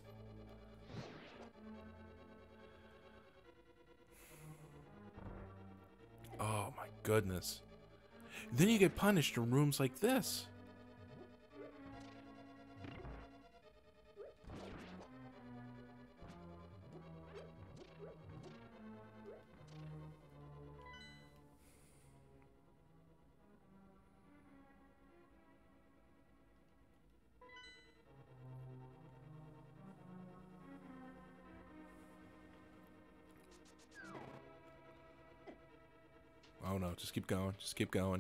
Oh my goodness. Then you get punished in rooms like this. Oh no, just keep going. Just keep going.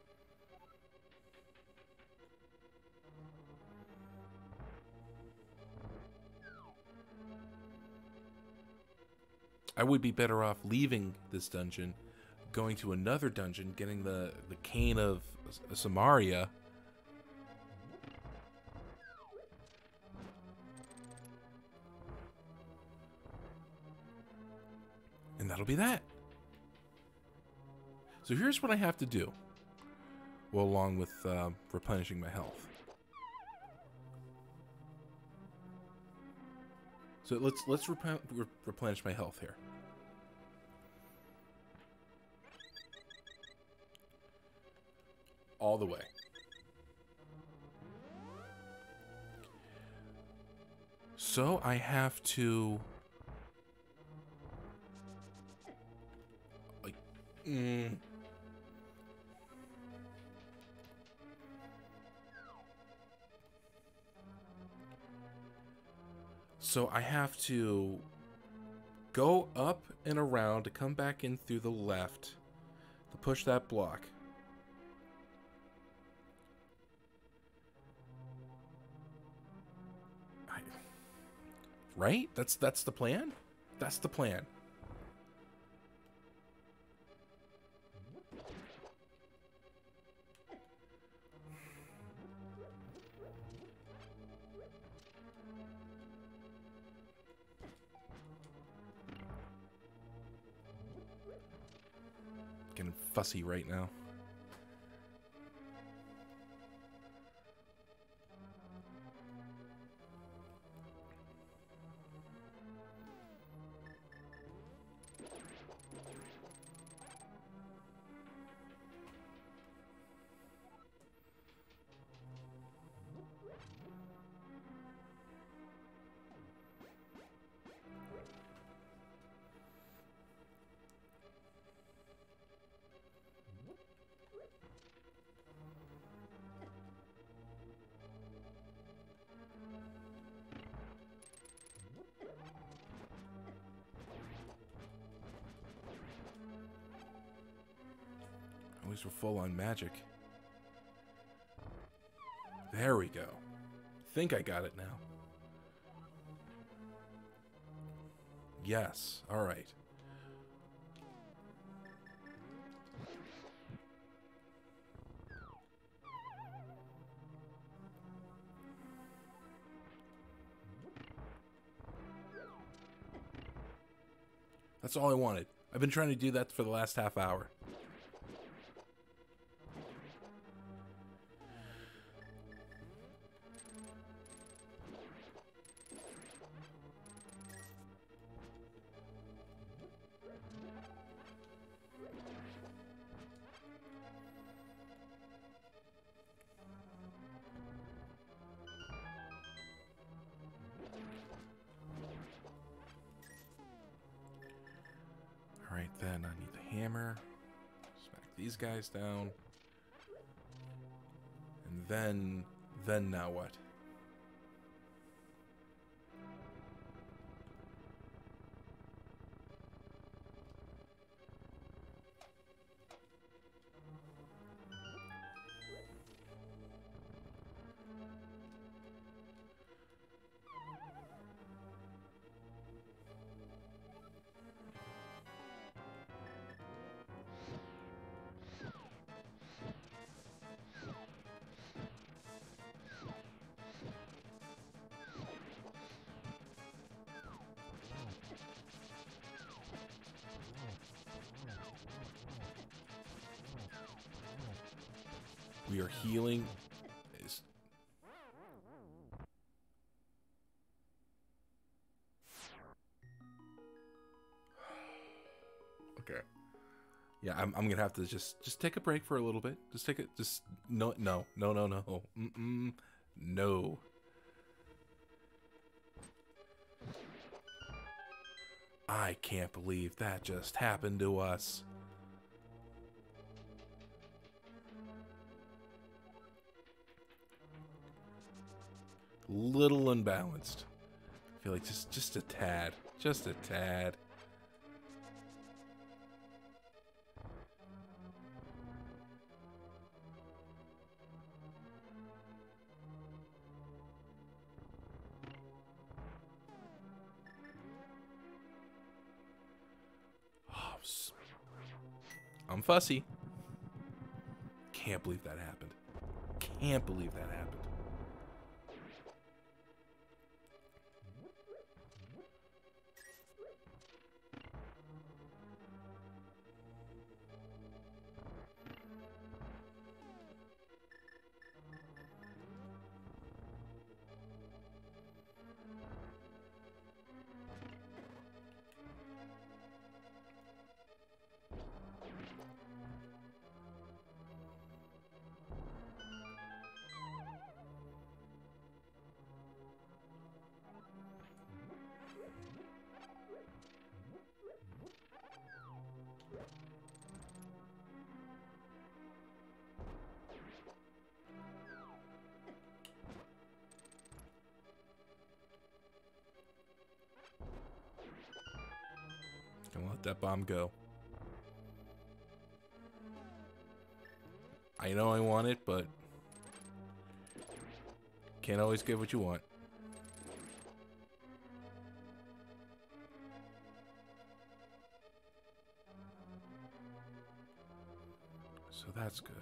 I would be better off leaving this dungeon, going to another dungeon, getting the cane of Samaria. And that'll be that. So here's what I have to do. Well, along with replenishing my health. So let's replenish my health here. All the way. So I have to like So I have to go up and around to come back in through the left to push that block. Right? That's the plan? That's the plan. Getting fussy right now. At least we're full on magic. There we go. Think I got it now. Yes. All right. That's all I wanted. I've been trying to do that for the last half hour. Alright, then I need the hammer. Smack these guys down. And then now what? We are healing. Okay. Yeah, I'm gonna have to just take a break for a little bit. No. No. I can't believe that just happened to us. Little unbalanced. I feel like just a tad. Just a tad. I'm fussy. Can't believe that happened. Can't believe that happened. Gonna let that bomb go. I know I want it, but can't always get what you want. So that's good.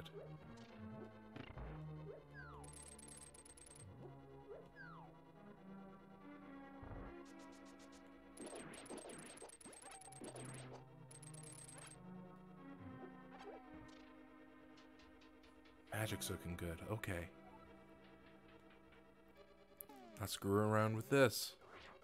Magic's looking good. Okay. Not screw around with this.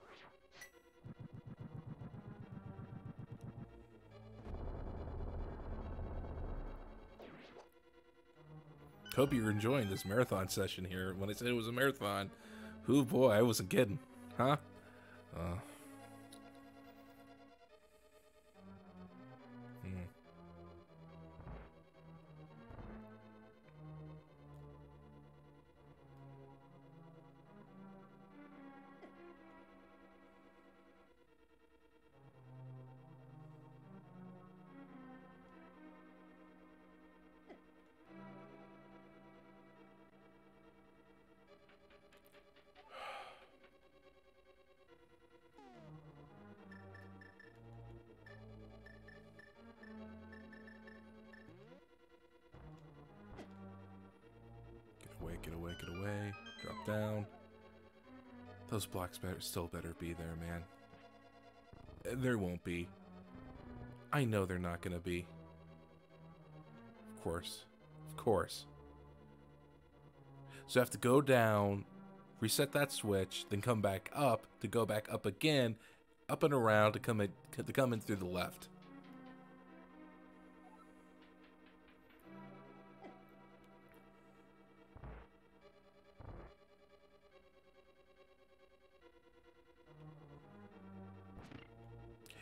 Hope you're enjoying this marathon session here. When I said it was a marathon, oh boy, I wasn't kidding. Huh? Get away, get away. Drop down. Those blocks still better be there, man. There won't be. I know they're not gonna be. Of course. Of course. So I have to go down, reset that switch, then come back up to go back up again, up and around to come in through the left.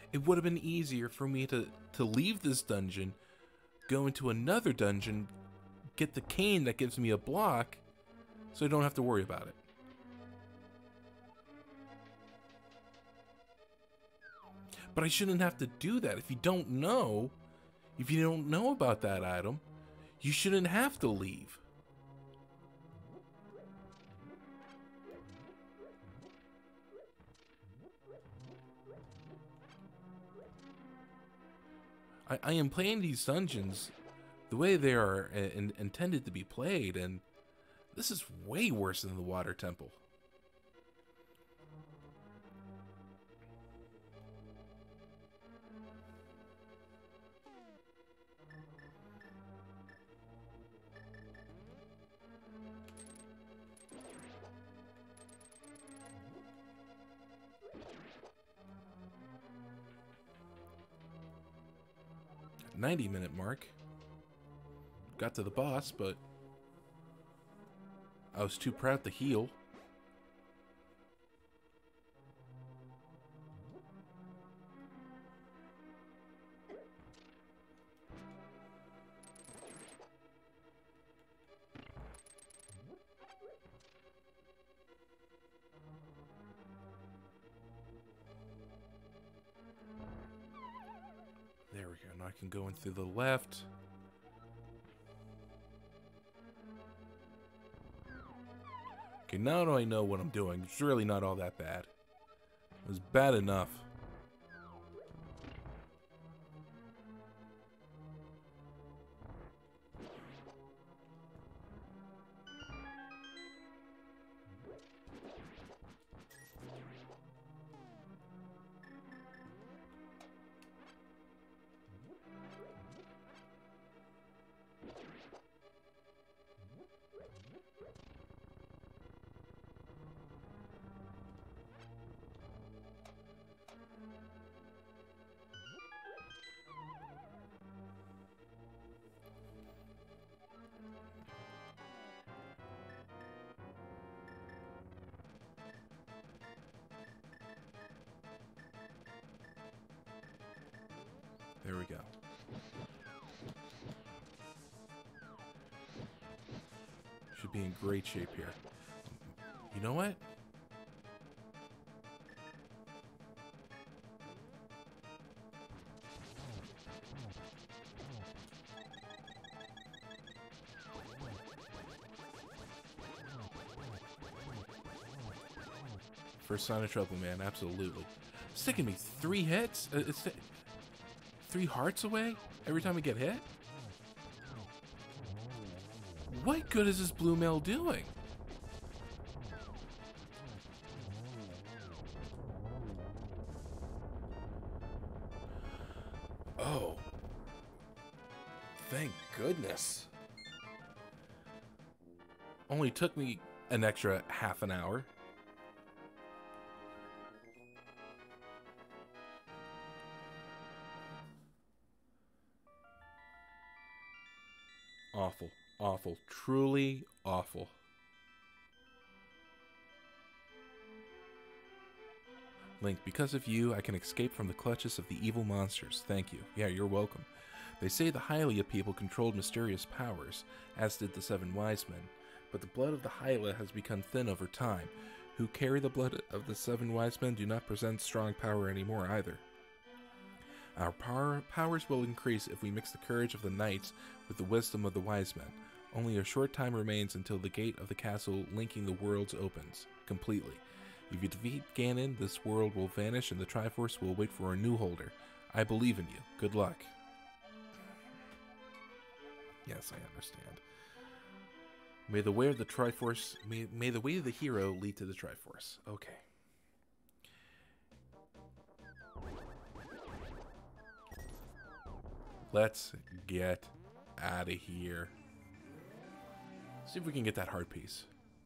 It would have been easier for me to leave this dungeon, go into another dungeon, get the cane that gives me a block, so I don't have to worry about it. But I shouldn't have to do that. If you don't know about that item, you shouldn't have to leave. I am playing these dungeons the way they are intended to be played, and this is way worse than the Water Temple. At 90-minute mark. Got to the boss, but I was too proud to heal. There we go. Now I can go in through the left. Okay, now that I know what I'm doing, it's really not all that bad. It was bad enough. There we go. Should be in great shape here. You know what? First sign of trouble, man. Absolutely. It's taking me 3 hits? It's 3 hearts away every time I get hit? What good is this blue mail doing? Oh. Thank goodness. Only took me an extra half an hour. Awful. Awful. Truly awful. Link, because of you, I can escape from the clutches of the evil monsters. Thank you. Yeah, you're welcome. They say the Hylia people controlled mysterious powers, as did the 7 wise men. But the blood of the Hylia has become thin over time. Who carry the blood of the 7 wise men do not present strong power anymore either. Our powers will increase if we mix the courage of the knights with the wisdom of the wise men. Only a short time remains until the gate of the castle linking the worlds opens completely. If you defeat Ganon, this world will vanish and the Triforce will wait for a new holder. I believe in you. Good luck. Yes, I understand. May the way of the Triforce, may the way of the hero lead to the Triforce. Okay. Let's get out of here. See if we can get that heart piece.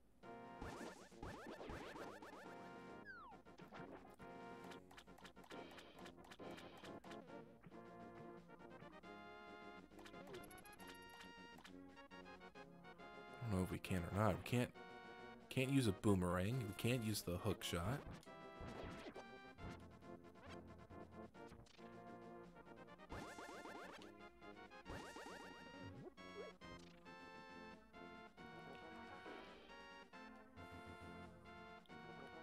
I don't know if we can or not. We can't use a boomerang. We can't use the hook shot.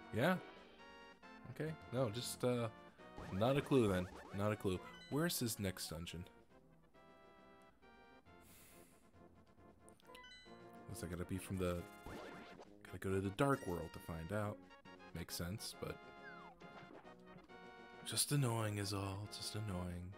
Yeah. Okay. No, just not a clue then. Not a clue. Where's his next dungeon? Looks like gotta be from the... Gotta go to the Dark World to find out. Makes sense, but... Just annoying is all. Just annoying.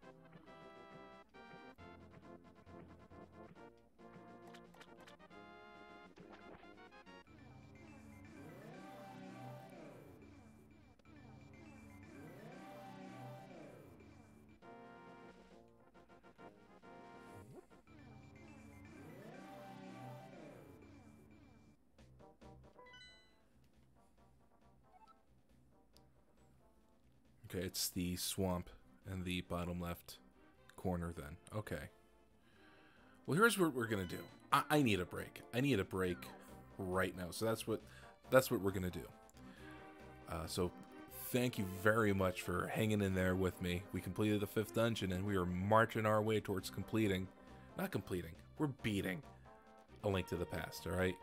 Okay, it's the swamp in the bottom left corner then. Okay. Well, here's what we're going to do. I need a break. I need a break right now. So that's what we're going to do. So thank you very much for hanging in there with me. We completed the 5th dungeon and we are marching our way towards completing. Not completing. We're beating A Link to the Past, all right?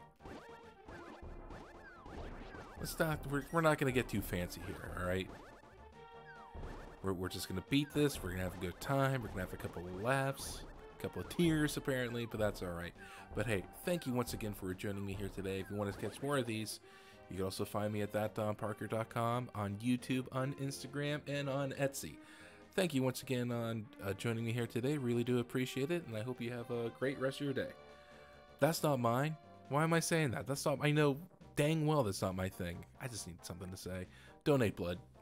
Let's not, we're not going to get too fancy here, all right? We're just going to beat this. We're going to have a good time. We're going to have a couple of laughs, a couple of tears, apparently, but that's all right. But hey, thank you once again for joining me here today. If you want to catch more of these, you can also find me at thatdonparker.com, on YouTube, on Instagram, and on Etsy. Thank you once again on joining me here today. Really do appreciate it, and I hope you have a great rest of your day. That's not mine. Why am I saying that? That's not... I know dang well that's not my thing. I just need something to say. Donate blood.